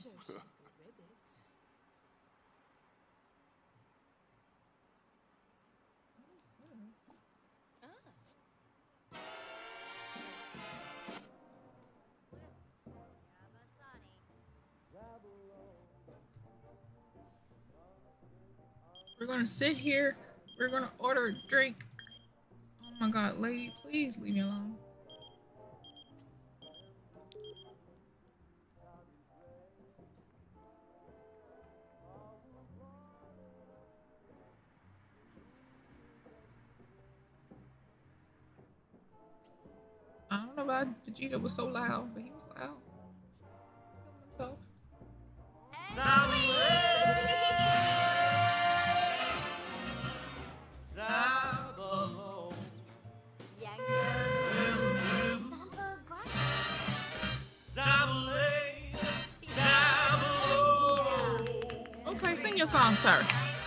we're gonna sit here. We're gonna order a drink. Oh my god, lady, please leave me alone. I don't know why Vegeta was so loud, but he was loud. He's feeling himself. Okay, sing your song, sir.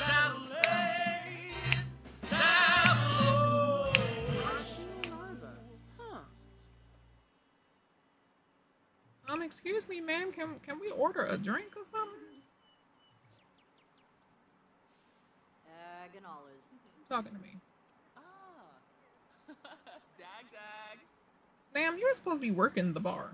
Um, excuse me, ma'am. Can can we order a drink or something? Aganolas. Talking to me. Ah. Dag dag. Ma'am, you're supposed to be working the bar.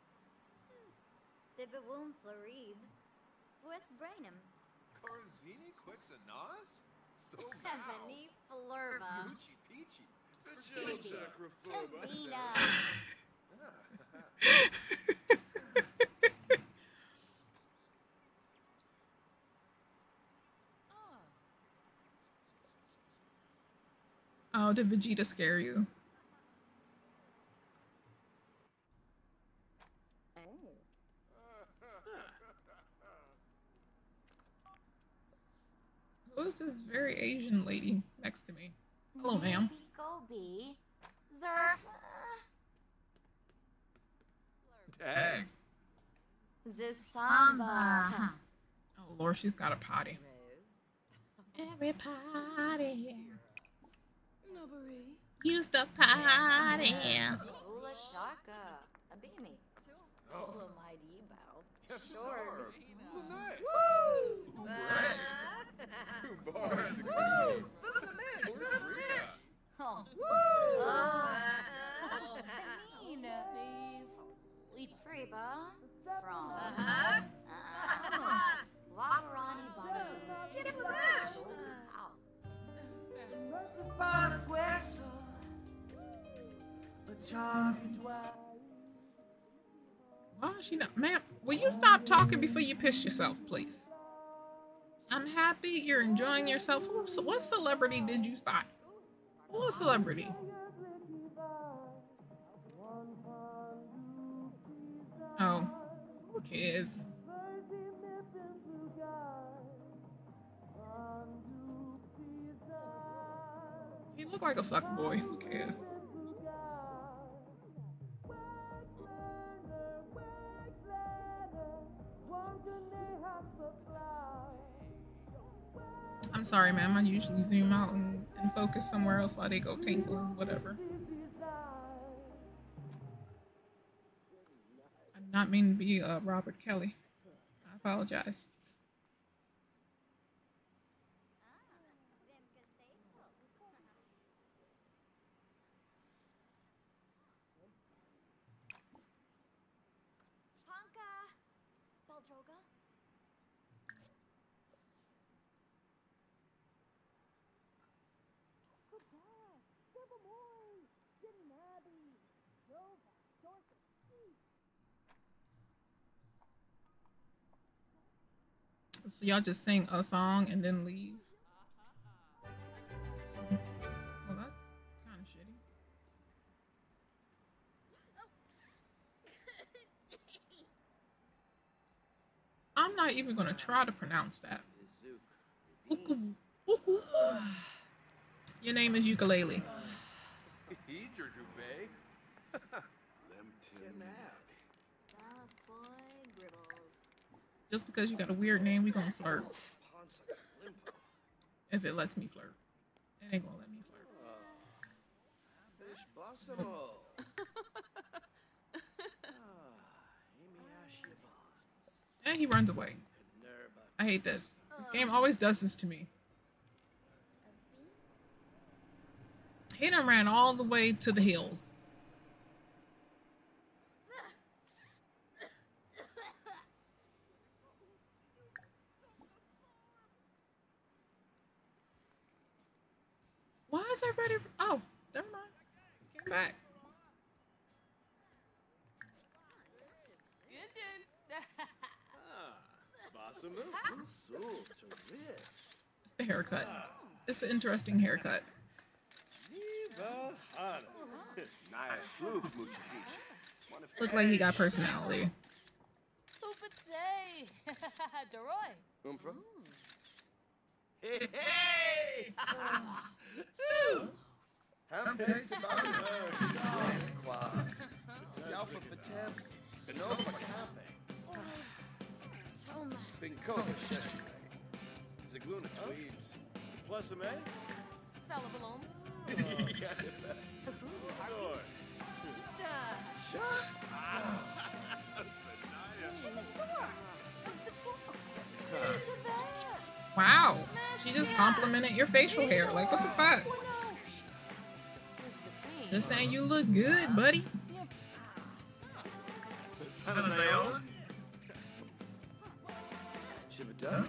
Sibawum Florib. Pues Brainum. Corzini Quixanas? So Ebony Flurva. Moochie Peachy. Vagil Sacrophoba. Tabita. Oh, did Vegeta scare you? Who is this very Asian lady next to me? Hello, ma'am. Gobi. Zerf. Dag. Zisamba. Oh, Lord, she's got a potty. Everybody here. Nobody. Use the potty. Ula Shaka. Abimi. Oh. Ula Mighty Bow. Yes, Sure. sir. Nice. Woo! Great. Bars. Oh. Oh. Mean. Freba from uh-huh. uh, Lavarani Banu. Why is she not? Ma'am, will you stop talking before you piss yourself, please? I'm happy you're enjoying yourself. So what celebrity did you spot? What celebrity? Oh, who cares? He looked like a fuck boy. Who cares? I'm sorry, ma'am. I usually zoom out and, and focus somewhere else while they go tinkling, whatever. I did not mean to be uh, Robert Kelly. I apologize. Tonka. Beltroga. So y'all just sing a song and then leave? Well, that's kind of shitty. I'm not even gonna try to pronounce that. Uku, uku. Your name is Ukulele. Eager to beg. Balafoy Gribbles. Just because you got a weird name, we gonna flirt. If it lets me flirt. It ain't gonna let me flirt. And he runs away. I hate this. This game always does this to me. He done ran all the way to the hills. Why is everybody? Oh, never mind. Came back. It's the haircut. It's an interesting haircut. Look like he got personality. Hey, hey! Hampex Quad. Yalpa Fatem. Nova Camping. Binkola Sheshre. Zagluna Tweebs. Plus a man? Fella Balloon. Wow. She just complimented your facial hair. Like, what the fuck? Just saying you look good, buddy. Son of Naola? Chibada?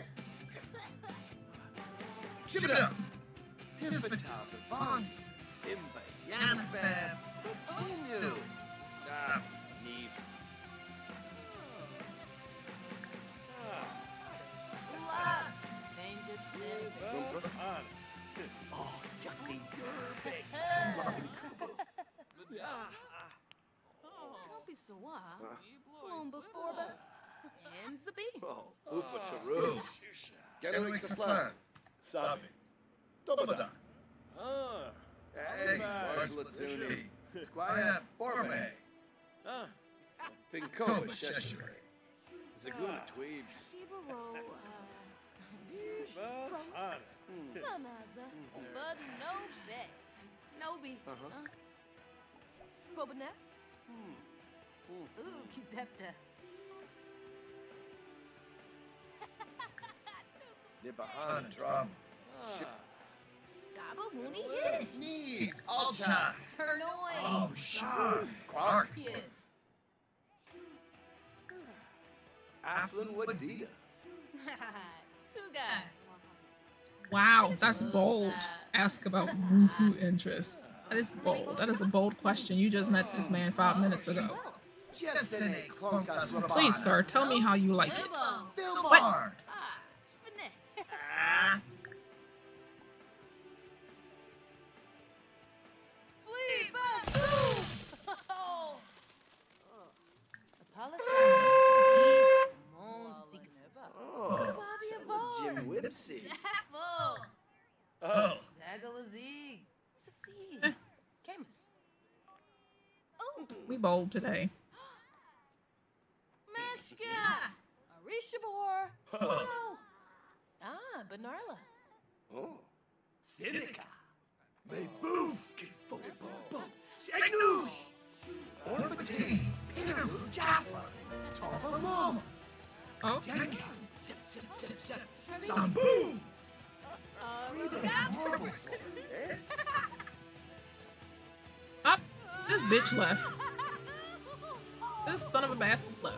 Chibada! Piffata, Bavani, Imba, Yanfab, Tinu. Ah, Neeb. Oh, yucky, big. Oh, Ufa Taru. Getting Saflan. Sabi. Dobada. Ah. Hey, Slatuni. Squire Borbe. Ah. Pinkoba Sheshire. Zaguna Tweebs. Namaza. But no bet. No be. Uh-huh. Bobanef? Ooh, keep that. Nipahan drum. Gaba Mooney Hish. Knees. Alcha. Turnoy. Oh, Shar. Quark. Yes. Aflin Wadida. Tuga. Wow, that's bold. Ask about woohoo interests. That is bold. That is a bold question. You just met this man five minutes ago. Jessene Klonkas Rabban. Please, sir, tell me how you like it. Bilbo. Filbar. Ah, Finette. Ah. Flea Bazoo. Oh. Apologize. Mon Sigfa. Oh. Bobby Jim Avard. Whipsy. Zaffo. Oh. Zagalazig. Sophies. Camus. Oh. We bold today. Meshka. Arishabor. Oh. Oh. Ah, Benarla. Oh. Thinica. May boof. Bo bo bo. Segnoosh. Orbiting. Peteroo. Jasper. Topaloma. Oh, Tenka. Sip sip sip sip. Zamboo. Marble soul. Eh? up. This bitch left. This son of a bastard left.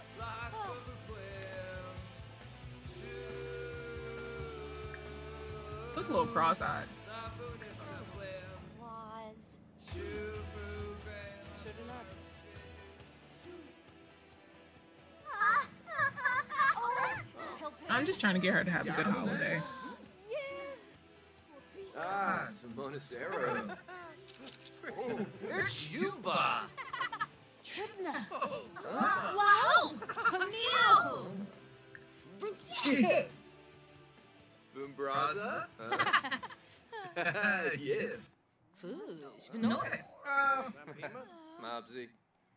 Look a little cross-eyed. Was. I'm just trying to get her to have a good holiday. Ah, Simonis Arrow. Oh, it's you, Ba. Tribna. Ah. Wow. Neil. Yes. Boombraza? Uh, yes. Foosh. No. Uh, Mobsy.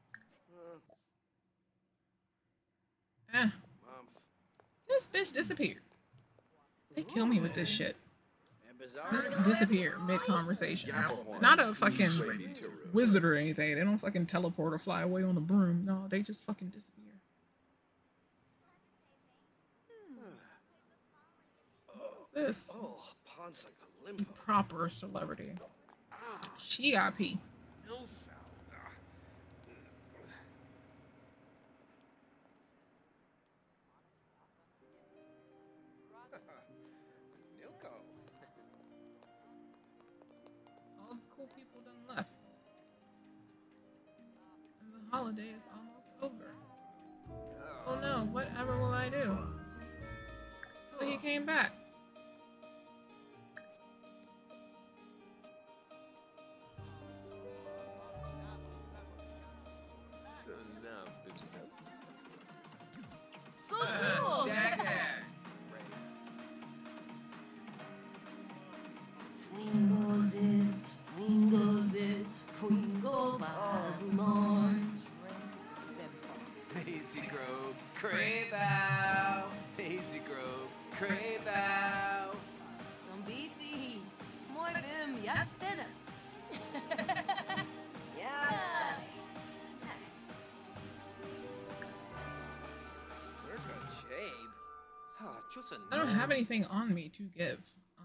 Eh, this bitch disappeared. They kill me with this shit. Just disappear mid-conversation. Not a fucking wizard or anything. They don't fucking teleport or fly away on a broom. No, they just fucking disappear. What's this? Oh, Ponsa Kalimpo. Proper celebrity. She got pee. Hillside. Nilko. All the cool people done left. And the holiday is almost over. Oh no, whatever will I do? Oh, he came back. So now, So so. Wingo zips, wingo zips, wingo bazumon. Hazy Grove, crave out. Hazy Grove, crave out. Some B C. Moi bim, yes, finna. Yes. Sturka Jabe. Ah, just a I don't have anything on me to give. Um,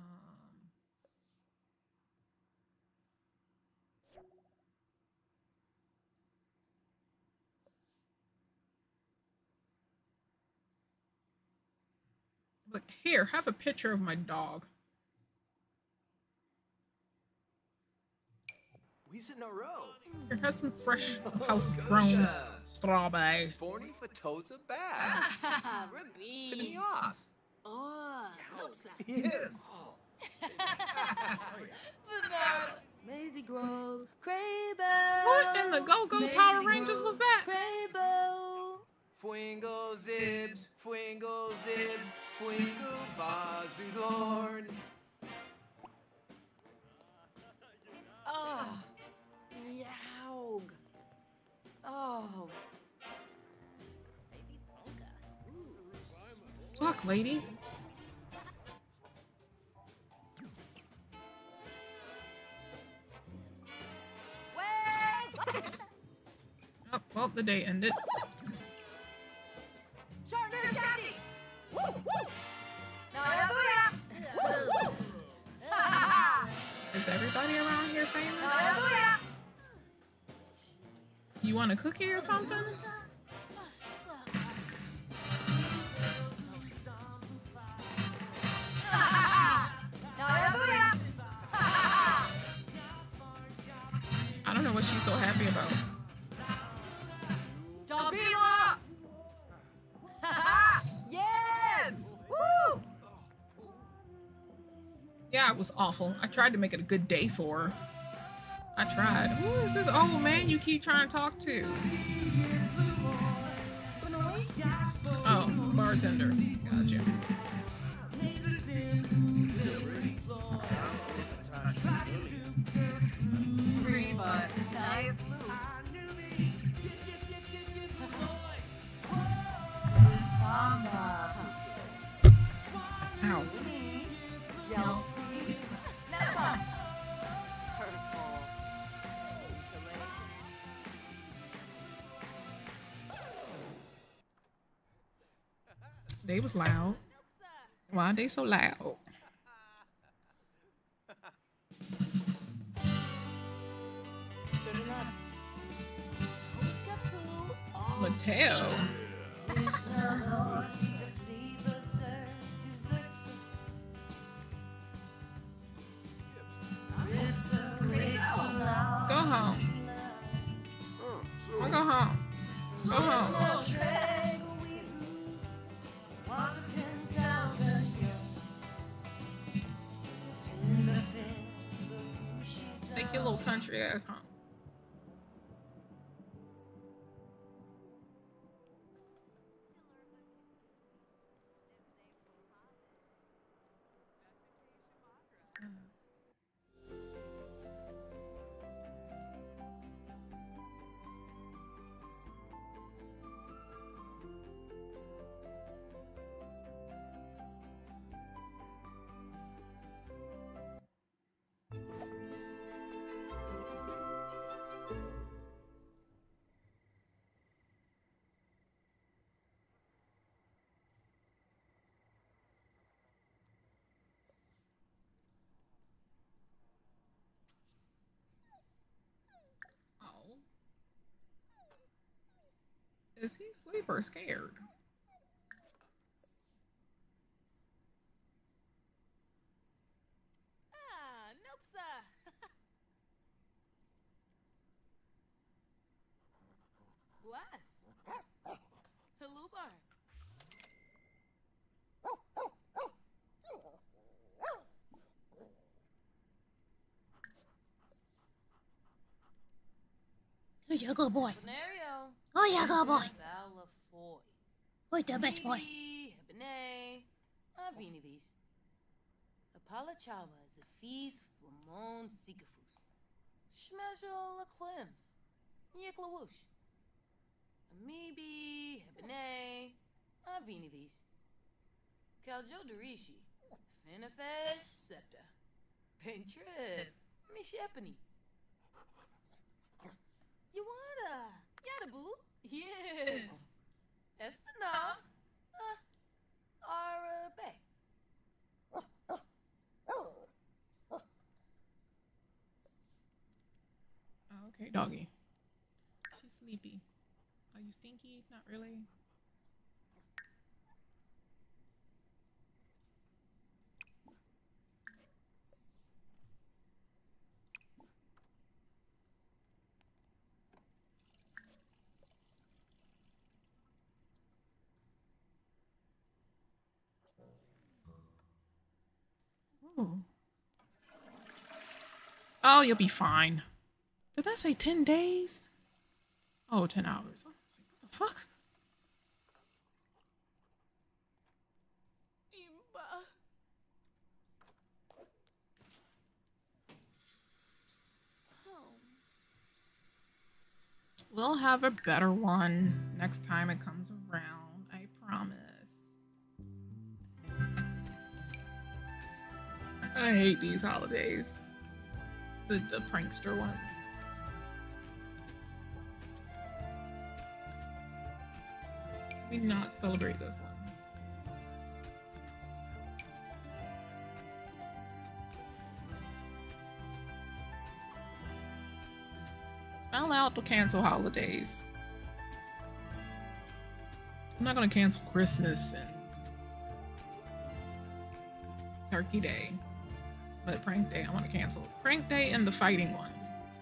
Look, here, have a picture of my dog. We's in a row. Here, have some fresh house-grown strawberries. Borny Fatoza back. Rabin. Pinios. Oh, Hopsa. Yes. Banana. Maisie Grove. Crabo. What in the Go-Go Power Rangers was that? Crabo. Fuingo Zibs, Fuingo Zibs, Fuingo Bazulorn. Oh. Yaug. Oh. Baby Bronca. Fuck, lady. Wait. Oh, well, the day ended. Sharpness, Shandy. Woo, woo. Now I have a everybody around here famous? You want a cookie or something? I don't know what she's so happy about. Dabila! Yes! Woo! Yeah, it was awful. I tried to make it a good day for her. I tried. Who is this old man you keep trying to talk to? Oh, bartender. Gotcha. Free but nice Ow. They was loud. Why are they so loud? Mattel. Go home. I'll go home. Go home. Take your little country ass home. Is he asleep or scared? Ah, nope, sir. Glass. Hello, bar. Oh, yeah, good boy. Scenario. Oh, yeah, good boy. Balafoy. Wait, the best boy. Hebene. Avinivis. Apalachawa is a feast for Mon Sigafus. Schmeshel a Clem. Yiklawush. Amibi. Hebene. Avinivis. Kaljo Derishi. Finafesh Septa. Pentrib. Mishepani. You wanna? Yadabu? Yes. Espana. Uh, Arabe. Okay, doggy. She's sleepy. Are you stinky? Not really. Ooh. Oh, you'll be fine. Did that say ten days? Oh, ten hours. I was like, what the fuck? Imba. We'll have a better one next time it comes around. I promise. I hate these holidays. The, the prankster ones. We not celebrate this one. about to cancel holidays. I'm not gonna cancel Christmas and Turkey Day, but Prank Day I want to cancel. Prank Day and the fighting one.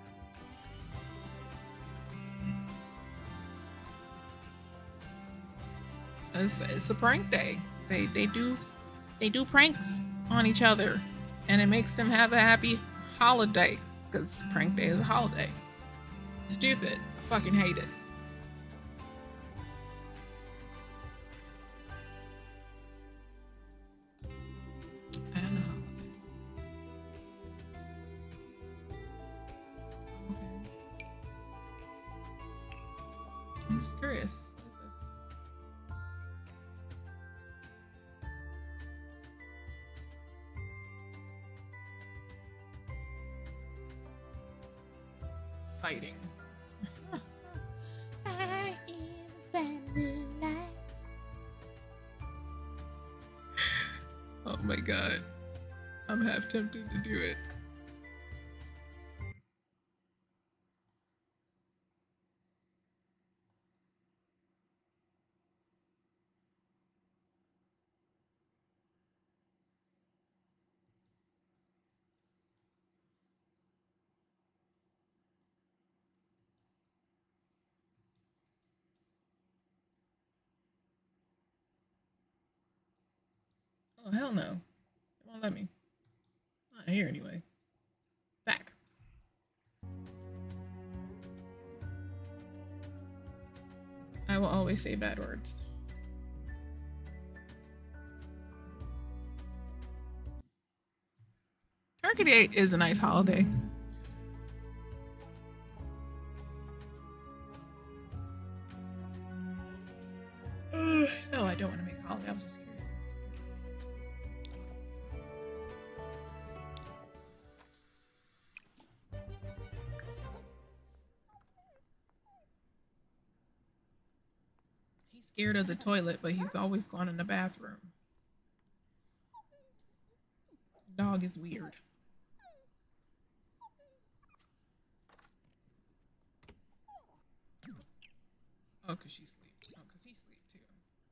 It's, it's a prank day. They they do they do pranks on each other, and it makes them have a happy holiday because Prank Day is a holiday. Stupid. I fucking hate it. I don't know. Okay. I'm just curious. Fighting. Oh my god. I'm half tempted to do it. Oh, hell no. It won't let me. Not here anyway. Back. I will always say bad words. Turkey Day is a nice holiday. No, I don't want to make a holiday. I was just curious. He's scared of the toilet, but he's always gone in the bathroom. Dog is weird. Oh, cause she sleeps. Oh, cause he sleeps too.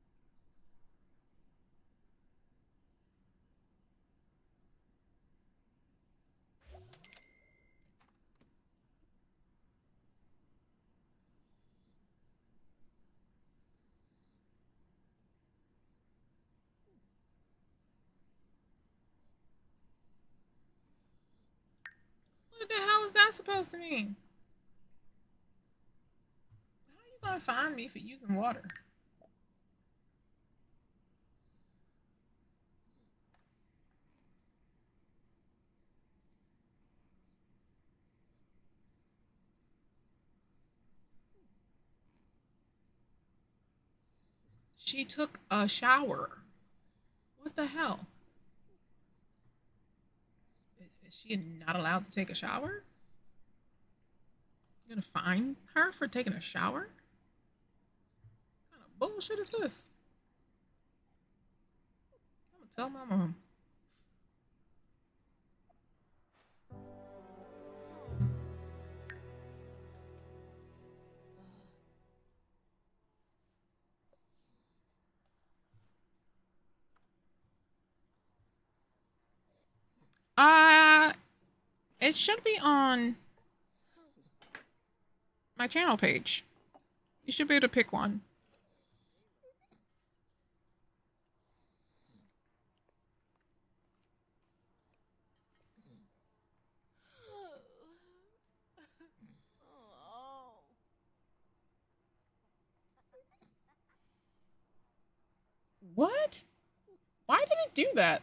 What the hell is that supposed to mean? How are you gonna find me for using water? She took a shower. What the hell? Is she not allowed to take a shower? You gonna fine her for taking a shower? What kind of bullshit is this? I'm gonna tell my mom. Uh, it should be on my channel page. You should be able to pick one. What? Why did it do that?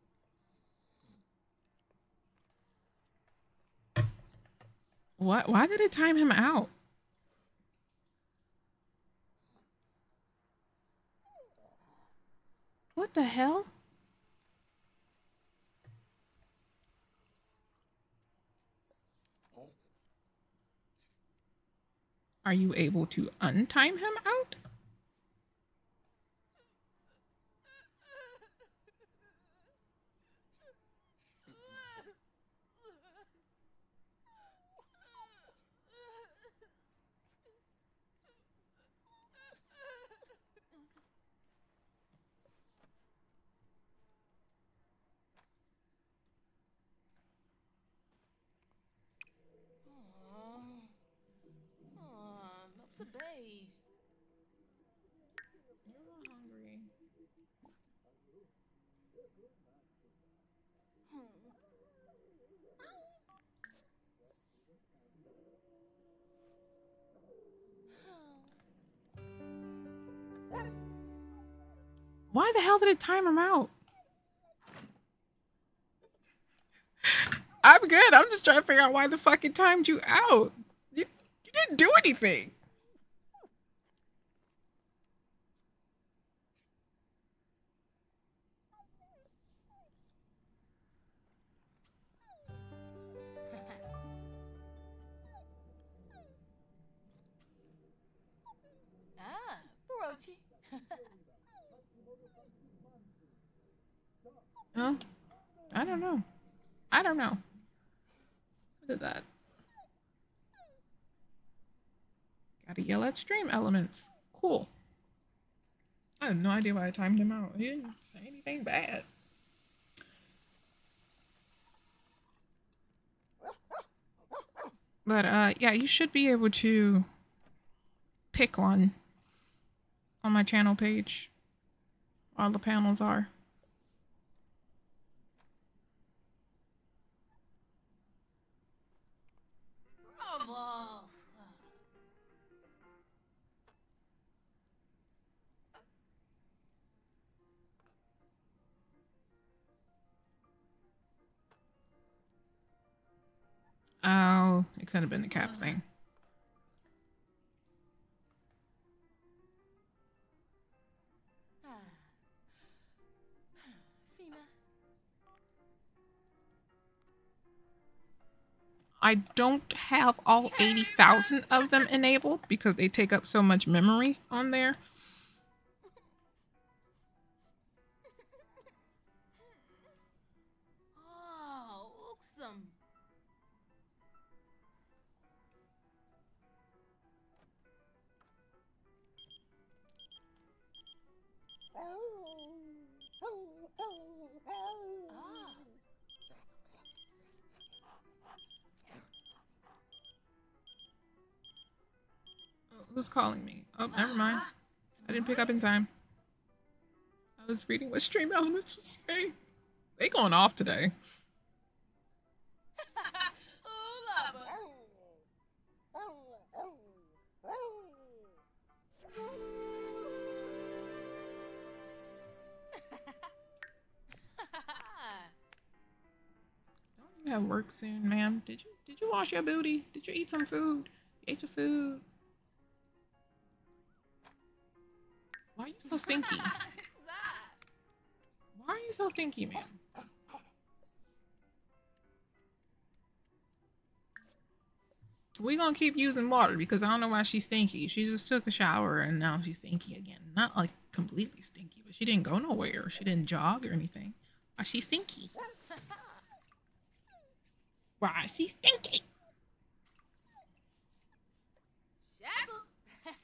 What? Why did it time him out? What the hell? Are you able to untime him out? Oops, a beige. I'm hungry. Why the hell did it time him out? I'm good. I'm just trying to figure out why the fuck it timed you out. You, you didn't do anything. Ah, Barochi. Well, I don't know. I don't know. Look at that. Gotta yell at stream elements. Cool. I have no idea why I timed him out. He didn't say anything bad. But uh yeah, you should be able to pick one on my channel page. All the panels are. Bravo. Oh, it could have been the cap thing. Ah. Fina. I don't have all eighty thousand of them enabled because they take up so much memory on there. Oh, awesome. Ah. Who's calling me? Oh, never mind. I didn't pick up in time. I was reading what Stream Elements was saying. They going off today. Ooh, lava. Don't you have work soon, ma'am? Did you did you wash your booty? Did you eat some food? You ate your food. Why are you so stinky? Why are you so stinky, man? We're gonna keep using water because I don't know why she's stinky. She just took a shower and now she's stinky again. Not like completely stinky, but she didn't go nowhere. She didn't jog or anything. Why she's stinky? Why she's stinky? Shazzle.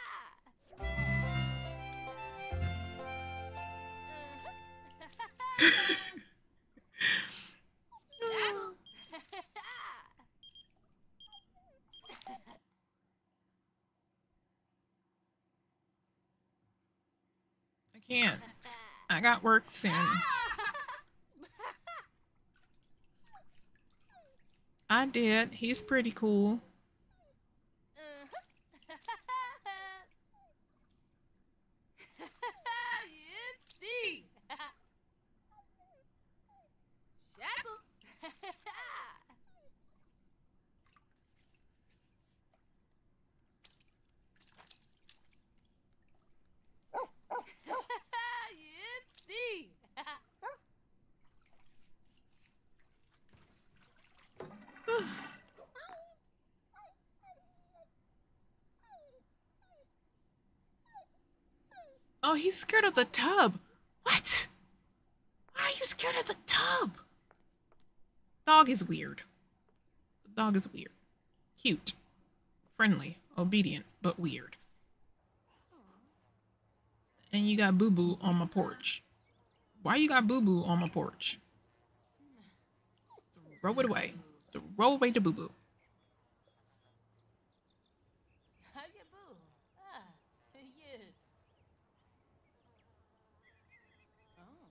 Shazzle. I can't. I got work soon. I did. He's pretty cool. Yipsy. Shazzle. Yipsy. Oh, he's scared of the tub. What? Why are you scared of the tub? Dog is weird. The dog is weird. Cute. Friendly. Obedient, but weird. And you got Boo Boo on my porch. Why you got Boo Boo on my porch? Throw it away. Throw away the Boo Boo. I get Peekaboo. Ah, yes. Oh.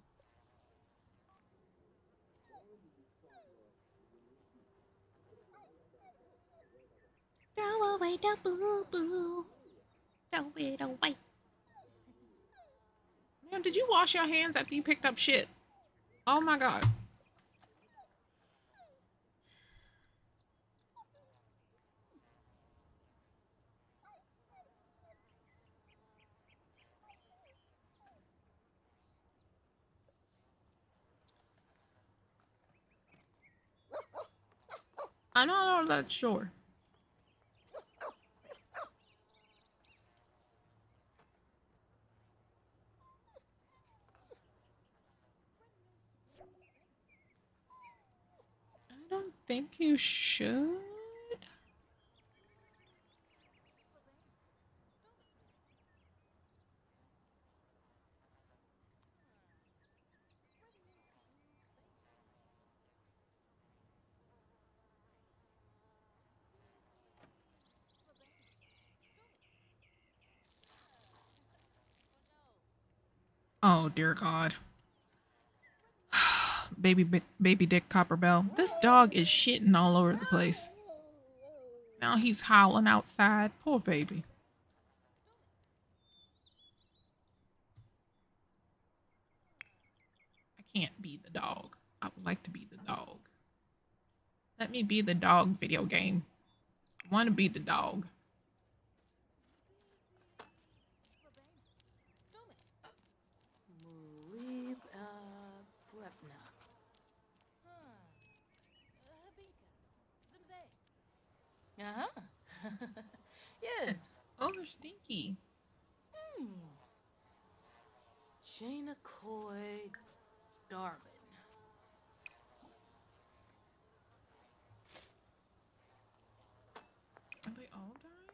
Throw away the boo boo. Throw it away. Man, did you wash your hands after you picked up shit? Oh my god. I know, I know that's sure. I don't think you should. Oh dear God. baby baby Dick Copperbell. This dog is shitting all over the place. Now he's howling outside. Poor baby. I can't be the dog. I would like to be the dog. Let me be the dog video game. I want to be the dog. Mulib uh, Brepna. Huh. Uh-huh. Yes. Oh, they're stinky. Hmm. Jaina Coy Darvin. Are they all dying?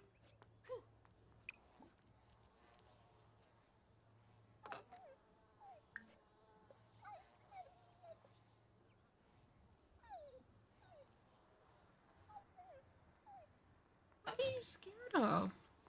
What are you scared of?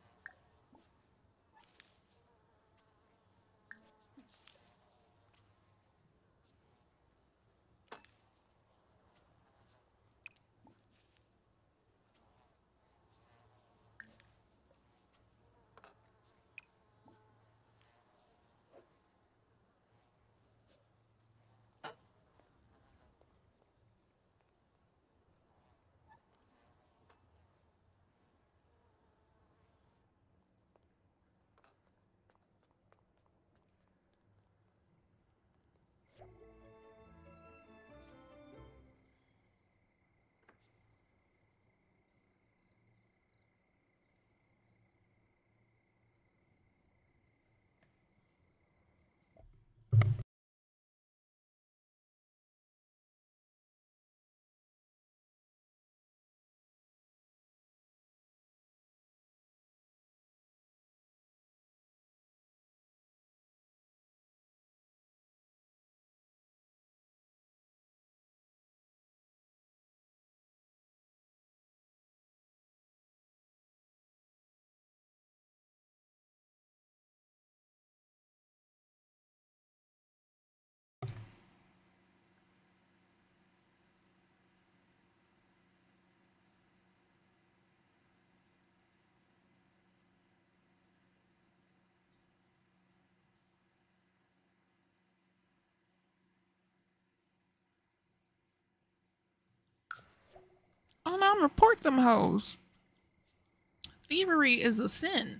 Oh no, report them hoes. Thievery is a sin.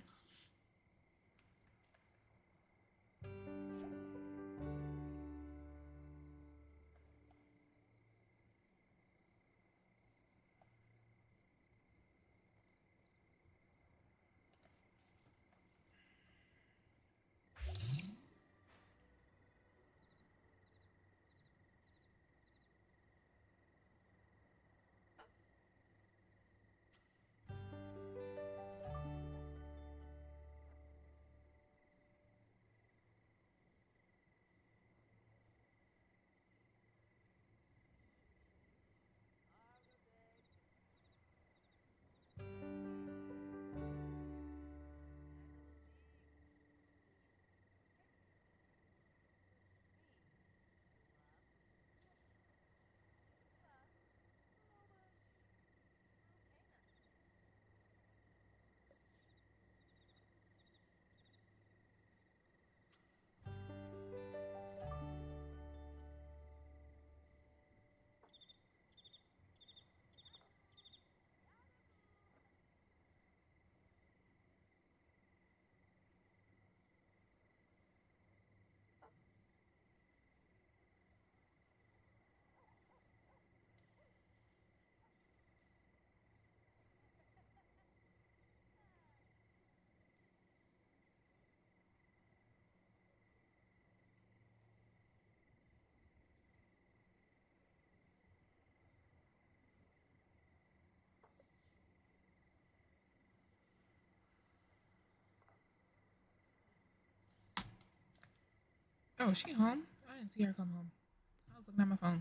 Oh, is she home? I didn't see her come home. I was looking at my phone.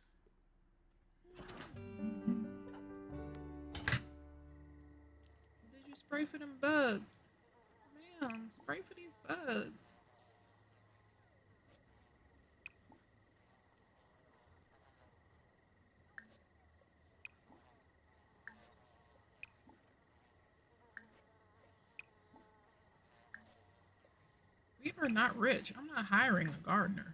Did you spray for them bugs? Ma'am, spray for these bugs. We are not rich. I'm not hiring a gardener.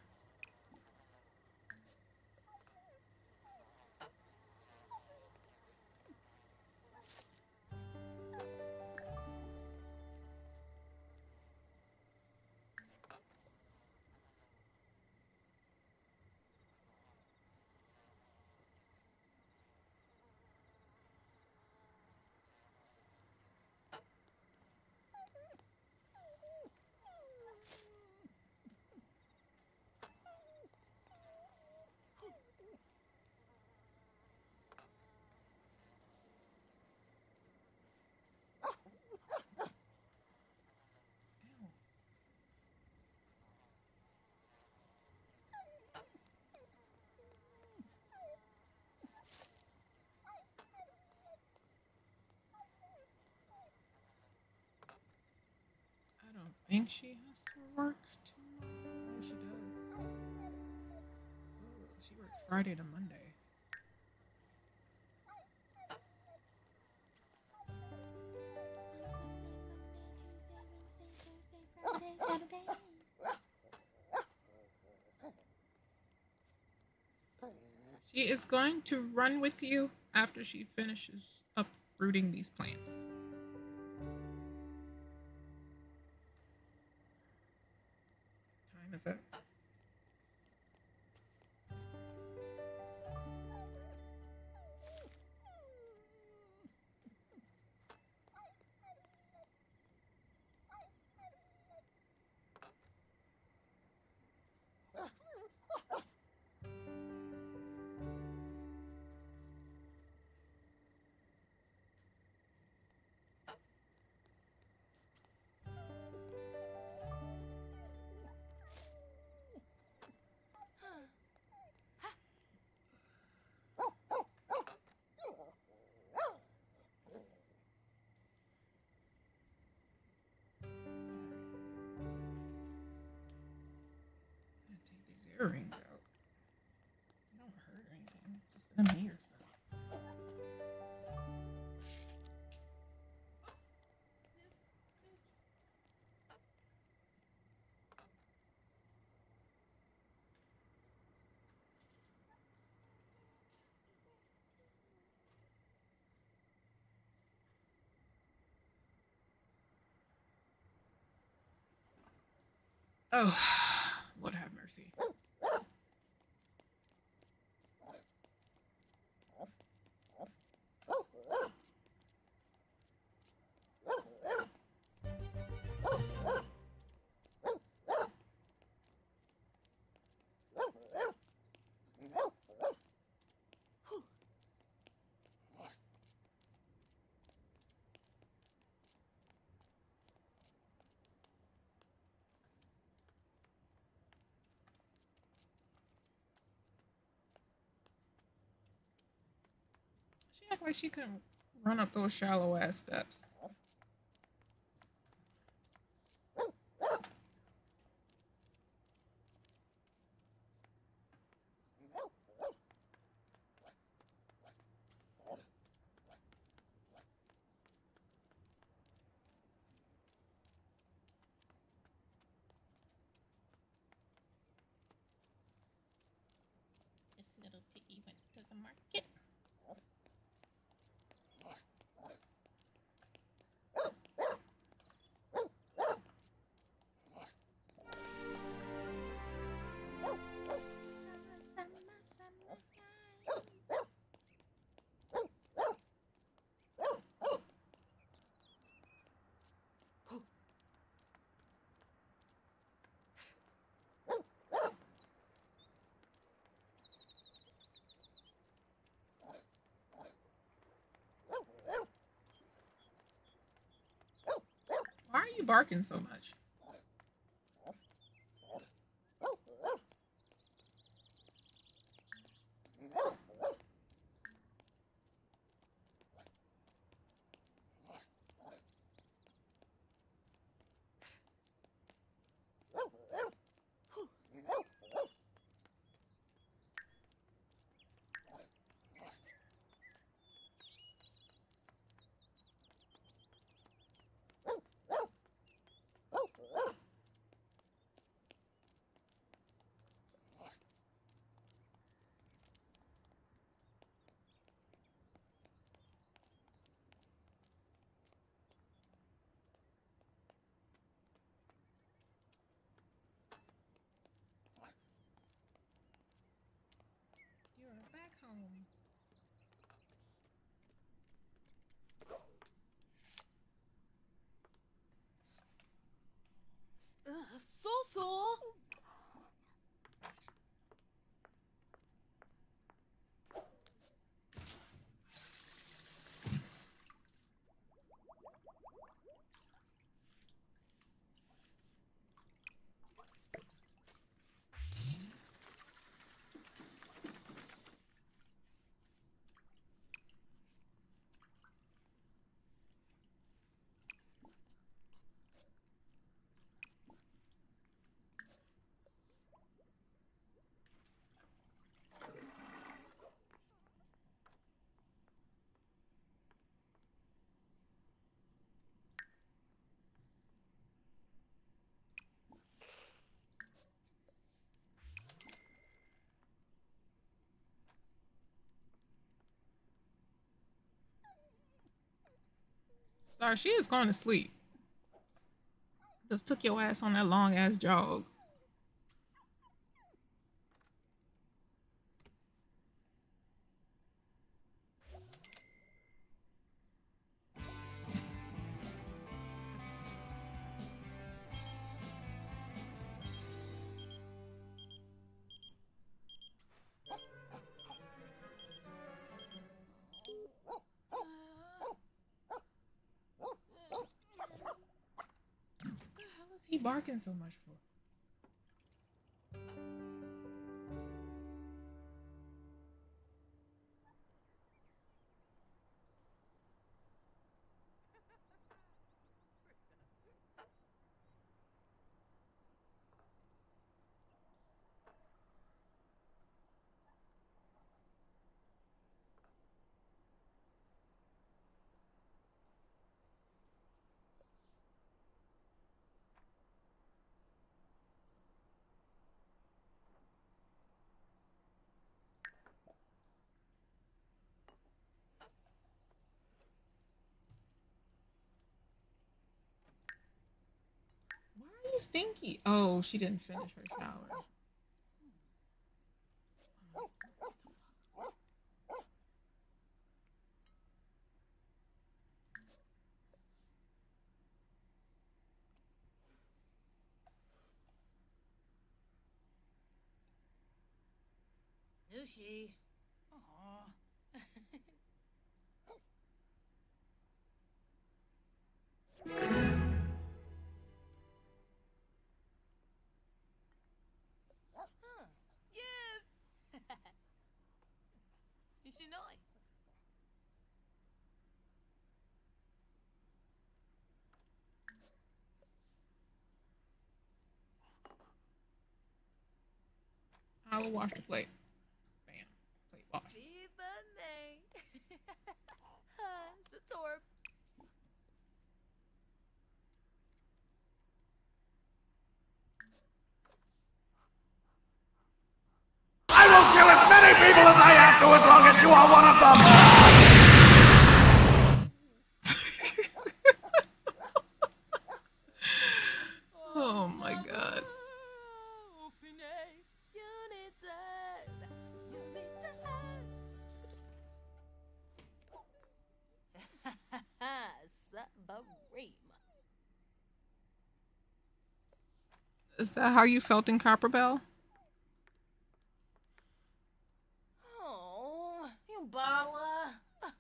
I don't think she has to work tomorrow. Oh, she does. Ooh, she works Friday to Monday. She is going to run with you after she finishes uprooting these plants. Time is it? Earrings out. They don't hurt anything. Just gonna be ears. Oh, Lord have mercy. She act like she couldn't run up those shallow ass steps. This little piggy went to the market. Why are you barking so much? also. Sorry, she is going to sleep. Just took your ass on that long ass jog. He barking so much for? Why are you stinky? Oh, she didn't finish her shower. Nushi. Aww. Huh. Yips. Ishinoi. I will wash the plate. Bam. Plate wash. Viva me. Zatorp. I will kill as many people as I have to, as long as you are one of them! Oh my god. Is that how you felt in Copperbell? Oh, you bala.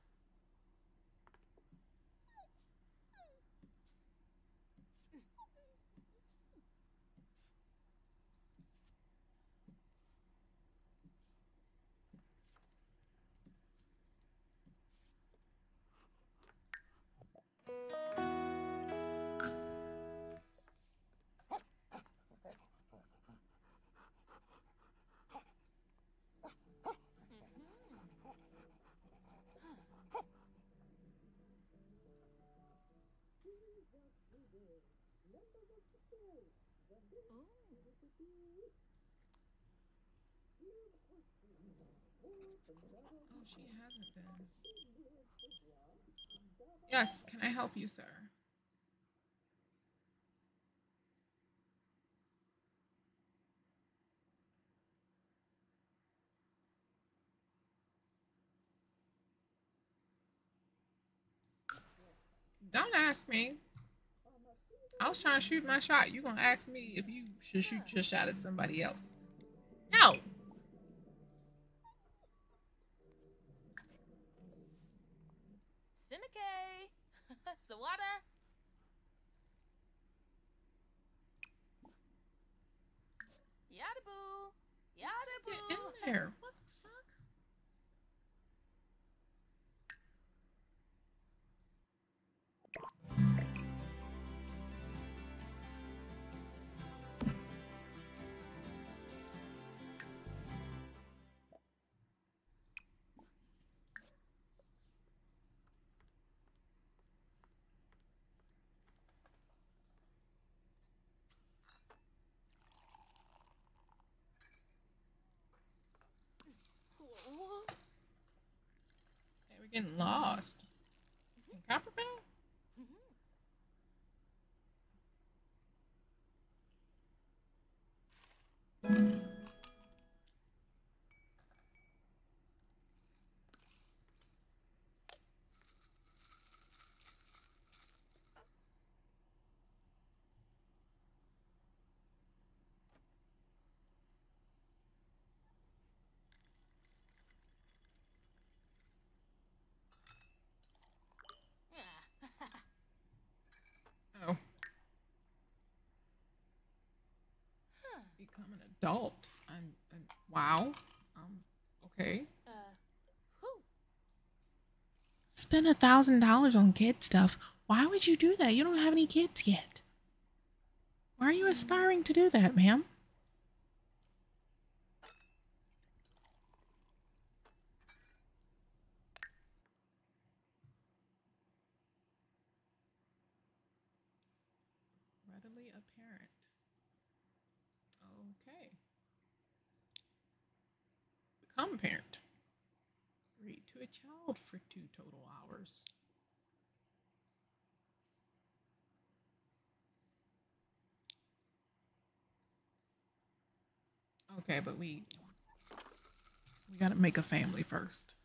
Oh, she hasn't been. Yes, can I help you, sir? Don't ask me. I was trying to shoot my shot. You gonna ask me if you should shoot your shot at somebody else? No. Seneca! Sawada! Yadaboo! Yadaboo! Get in there. What the fuck? Hey, we're getting lost. In Copperbell? Oh. Become an adult. I'm, I'm wow. Um, okay. Uh, whew. Spend a thousand dollars on kid stuff. Why would you do that? You don't have any kids yet. Why are you aspiring to do that, ma'am? Readily apparent. Okay. Become a parent. Read to a child for two total hours. Okay, but we we gotta make a family first.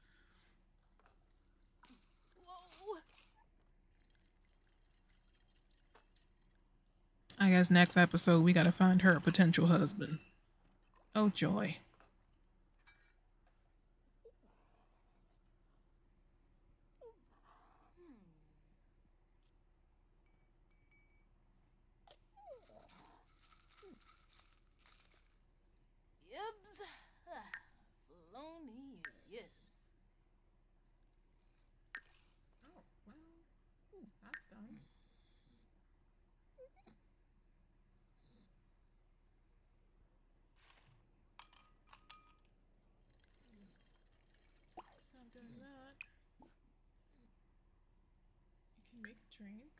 Whoa. I guess next episode we gotta find her a potential husband. Oh joy. Yibs. Ah, Filoni yibs. Oh well, ooh, that's done. Stop doing that. You can make a drink.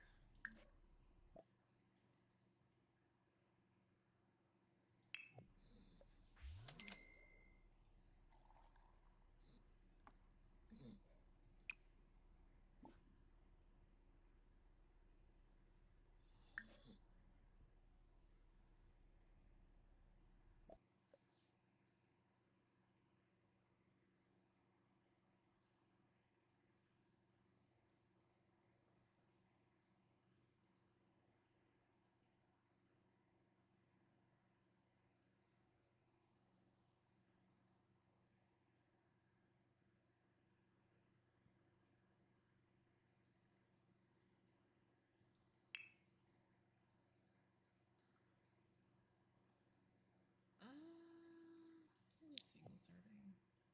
Uh, let me single serving.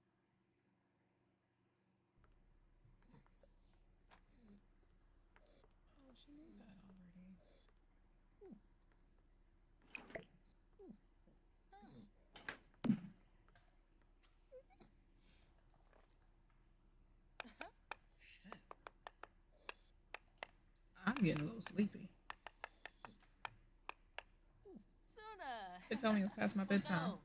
Oh, she knew that already. Ooh. Ooh. Shit. I'm getting a little sleepy. Suna. They told me it was past my bedtime. No.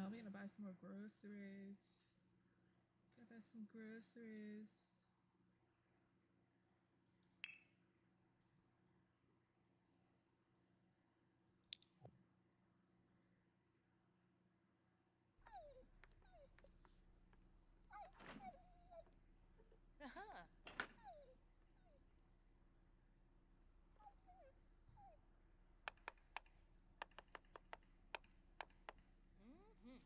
Oh, we're gonna buy some more groceries. Gotta buy some groceries. Uh-huh. Mm-hmm.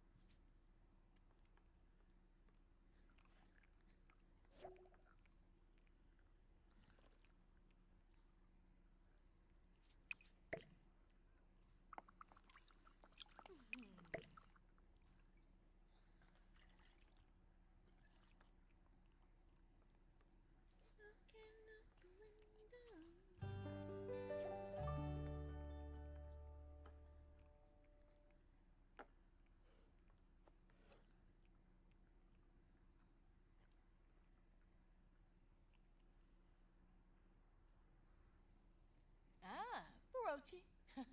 Smoking out the window. Ah, Barochi.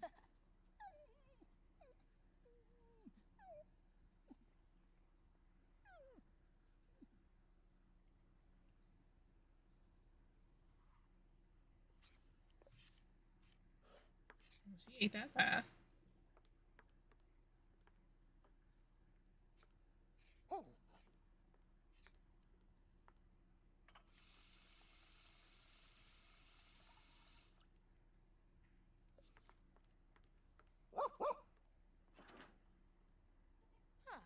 Oh, she ate that fast. Oh. Huh.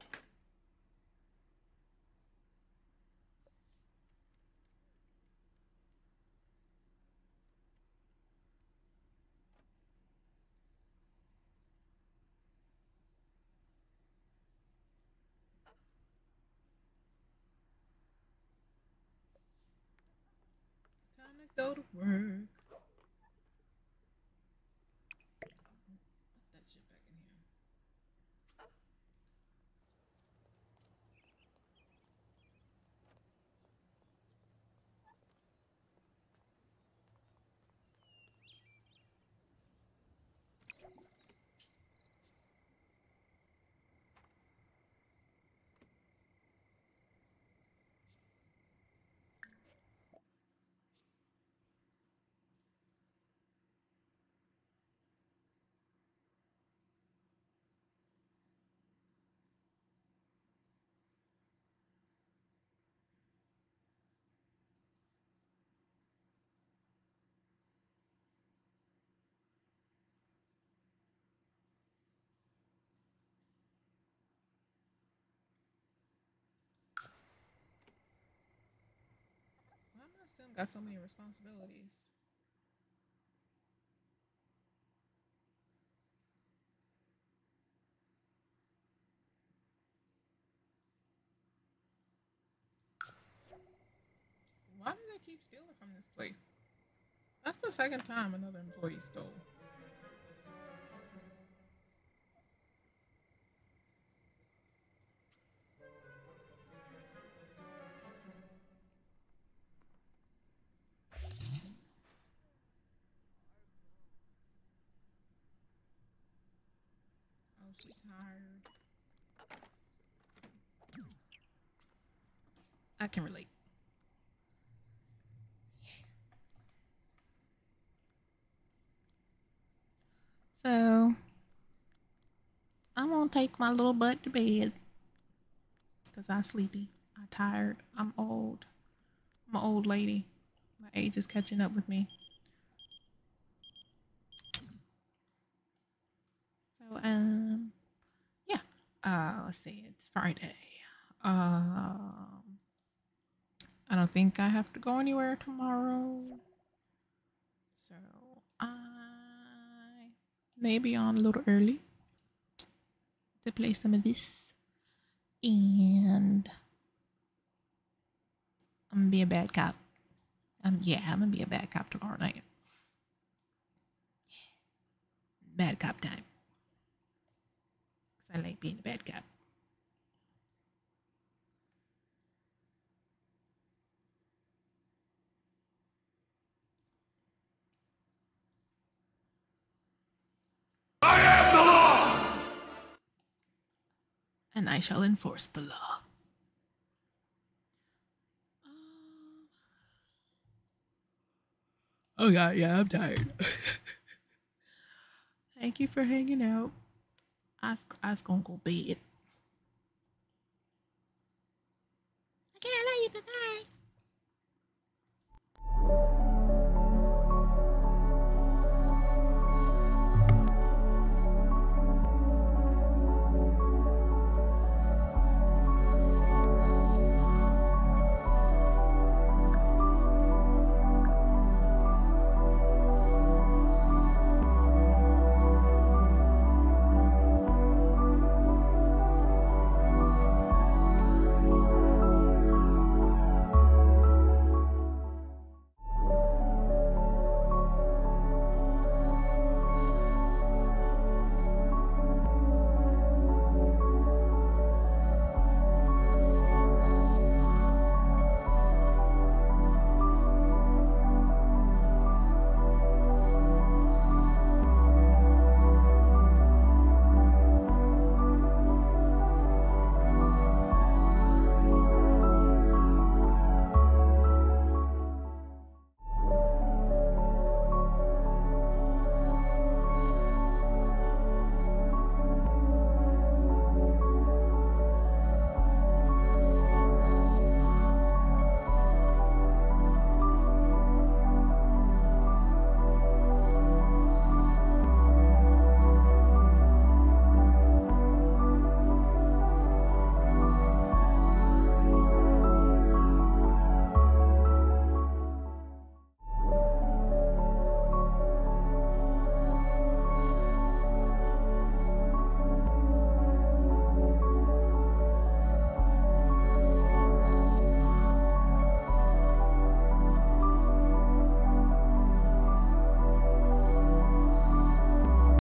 Time to go to work. Put that shit back in here. Why am I still got so many responsibilities? Why do they keep stealing from this place? That's the second time another employee stole. Oh, she's tired. I can relate. So, I'm gonna take my little butt to bed. Because I'm sleepy. I'm tired. I'm old. I'm an old lady. My age is catching up with me. So, um, yeah. Uh, let's see. It's Friday. Um, I don't think I have to go anywhere tomorrow. So, I may be on a little early to play some of this. And I'm gonna be a bad cop. Um, yeah, I'm gonna be a bad cop tomorrow night. Bad cop time. Cause I like being a bad cop. I am the law! and I shall enforce the law. Oh god, yeah, I'm tired. Thank you for hanging out. I I was gonna go bed. Okay, I love you. Bye bye.